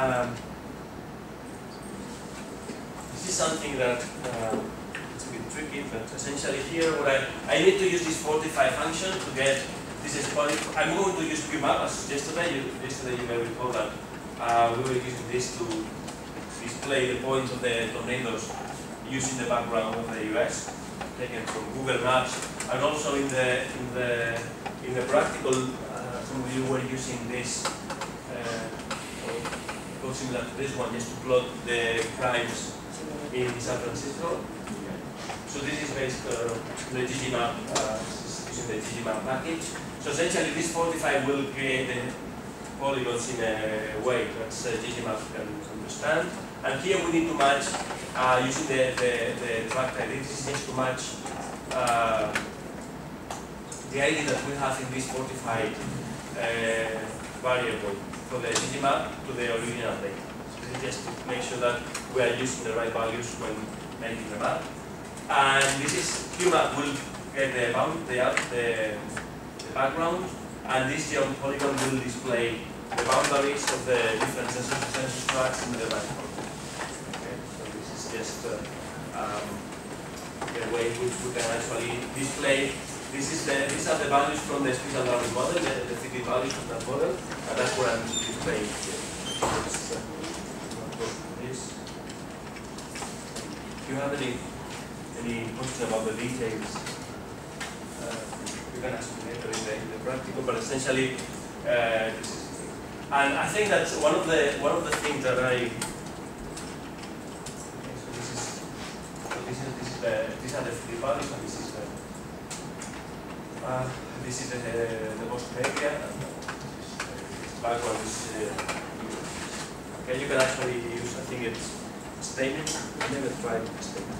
S1: this is something that it's a bit tricky, but essentially here what I need to use this 45 function to get this is I'm going to use QMap as yesterday. Yesterday you may recall that we were using this to display the points of the tornadoes using the background of the US taken from Google Maps, and also in the practical some of you were using this similar to this one, just to plot the crimes in San Francisco. So this is based on the ggmap, using the ggmap package. So essentially this 45 will create the polygons in a way that ggmap can understand. And here we need to match, using the track ID, this is just to match the ID that we have in this 45 variable for the ggmap to the original data. So this is just to make sure that we are using the right values when making the map. And this is QMap will get the background, and this geometry polygon will display the boundaries of the different census tracts in the background. Okay, so this is just the way in which we can actually display. These are the values from the special Darwin model, the fitted values from that model, and that's what I'm displaying here. If you have any question about the details, you can ask me later in the practical. But essentially, this is. And I think that's one of the things that I. These are the fitted values, and this is the. This is the Boston area, and this background is Okay, you can actually use, I think it's staining. I never tried staining.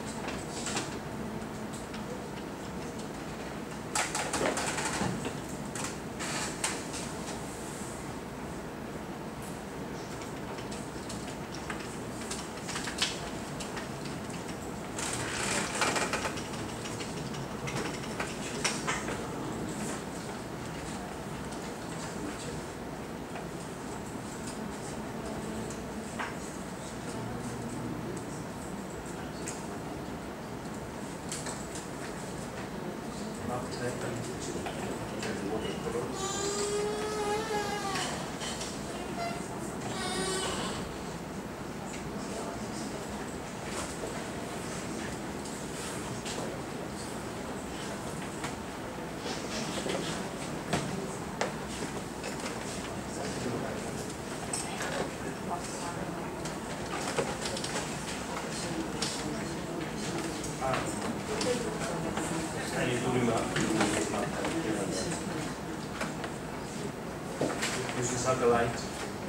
S1: And you do remap. Using satellite.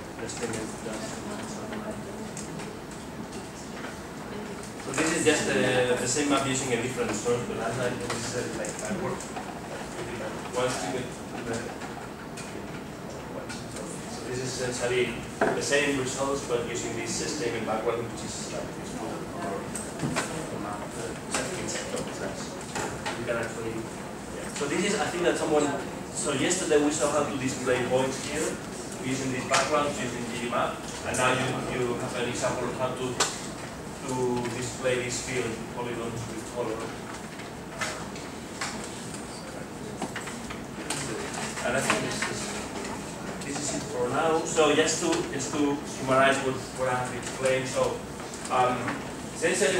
S1: So this is just the same map using a different source, but last night this is like I worked with it. Once you get to the so this is essentially the same results but using this system in backward, which is like this model or map you can actually so this is I think that someone so yesterday we saw how to display points here using this background using GMap, and now you have an example of how to display this field polygons with color. And I think this is it for now. So just to summarize what I have explained. So essentially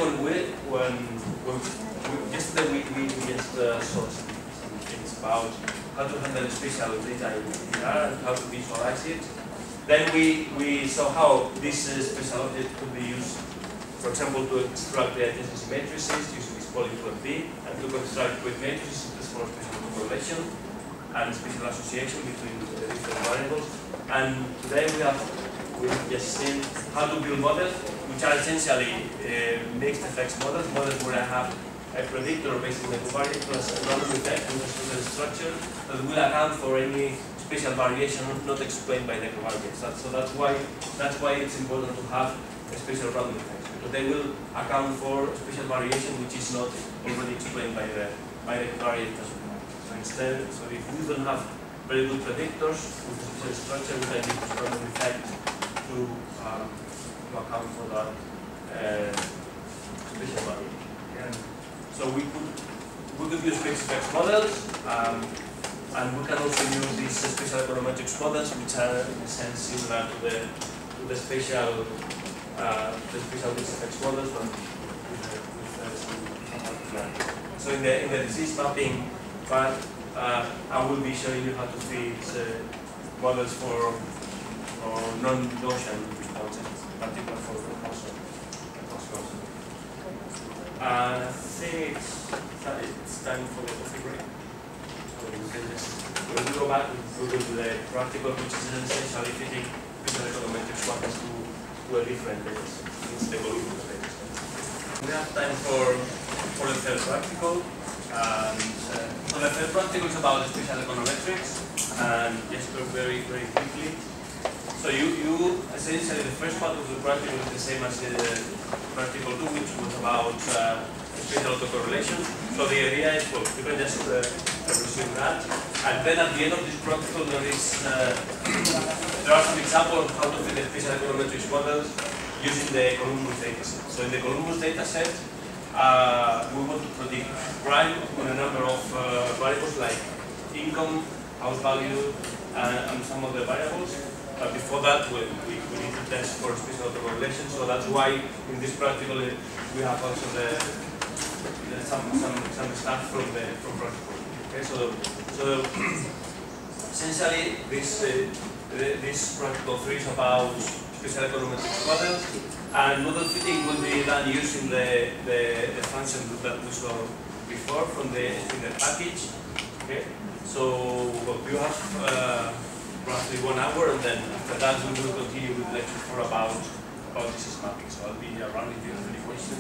S1: yesterday we just saw some things about how to handle spatial data in R and how to visualize it. Then we saw how this spatial object could be used, for example, to extract the adjacency matrices using this polyplot B, and to construct quick matrices for spatial correlation and spatial association between the different variables. And today we have just seen how to build models, which are essentially mixed effects models where I have a predictor based on the covariate plus a random effect with a certain structure that will account for any spatial variation not explained by the covariates. So that's why it's important to have a spatial random effect, because they will account for spatial variation which is not already explained by the covariate. So instead, if we don't have very good predictors with a spatial structure, we can use this random effect to account for that spatial variation. Yeah. So we could use mixed effects models, and we can also use these spatial econometrics models, which are in a sense similar to the spatial mixed effects models, but with some. So in the disease mapping part, I will be showing you how to fit models for non-Gaussian responses, particularly for the host. I think it's time for the coffee break. So we can just go back and go to the practical, which is essentially fitting spatial econometrics models to a different data set. It's the Columbus data set. We have time for the third practical. So the third practical is about spatial econometrics, and just very quickly. So you essentially the first part of the practical is the same as the practical 2, which was about spatial autocorrelation. So the idea is, well, you can just resume that, and then at the end of this practical there are some examples of how to fit the spatial econometrics models using the Columbus dataset. So in the Columbus dataset, we want to predict crime on a number of variables like income, house value, and some of the variables. But before that, we need to test for spatial autocorrelation. So that's why in this practical we have also some stuff from practical. Okay, so essentially this practical 3 is about spatial econometrics models, and model fitting will be done using the function that we saw before from the package. Okay, so you have roughly 1 hour, and then after that we will continue with the lecture for about disease mapping. So I'll be around if you have any questions.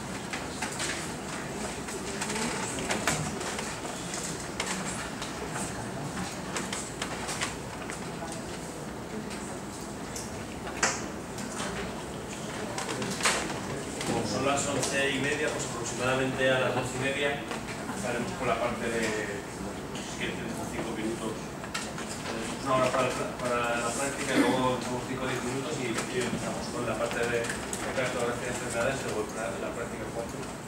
S1: Como son las 11:30, pues aproximadamente a las 12:30 estaremos con la parte de, si quieres, 5 minutos. Una hora para la práctica y luego 5 o 10 minutos y empezamos con la parte de cartografía de enfermedades y luego la práctica 4.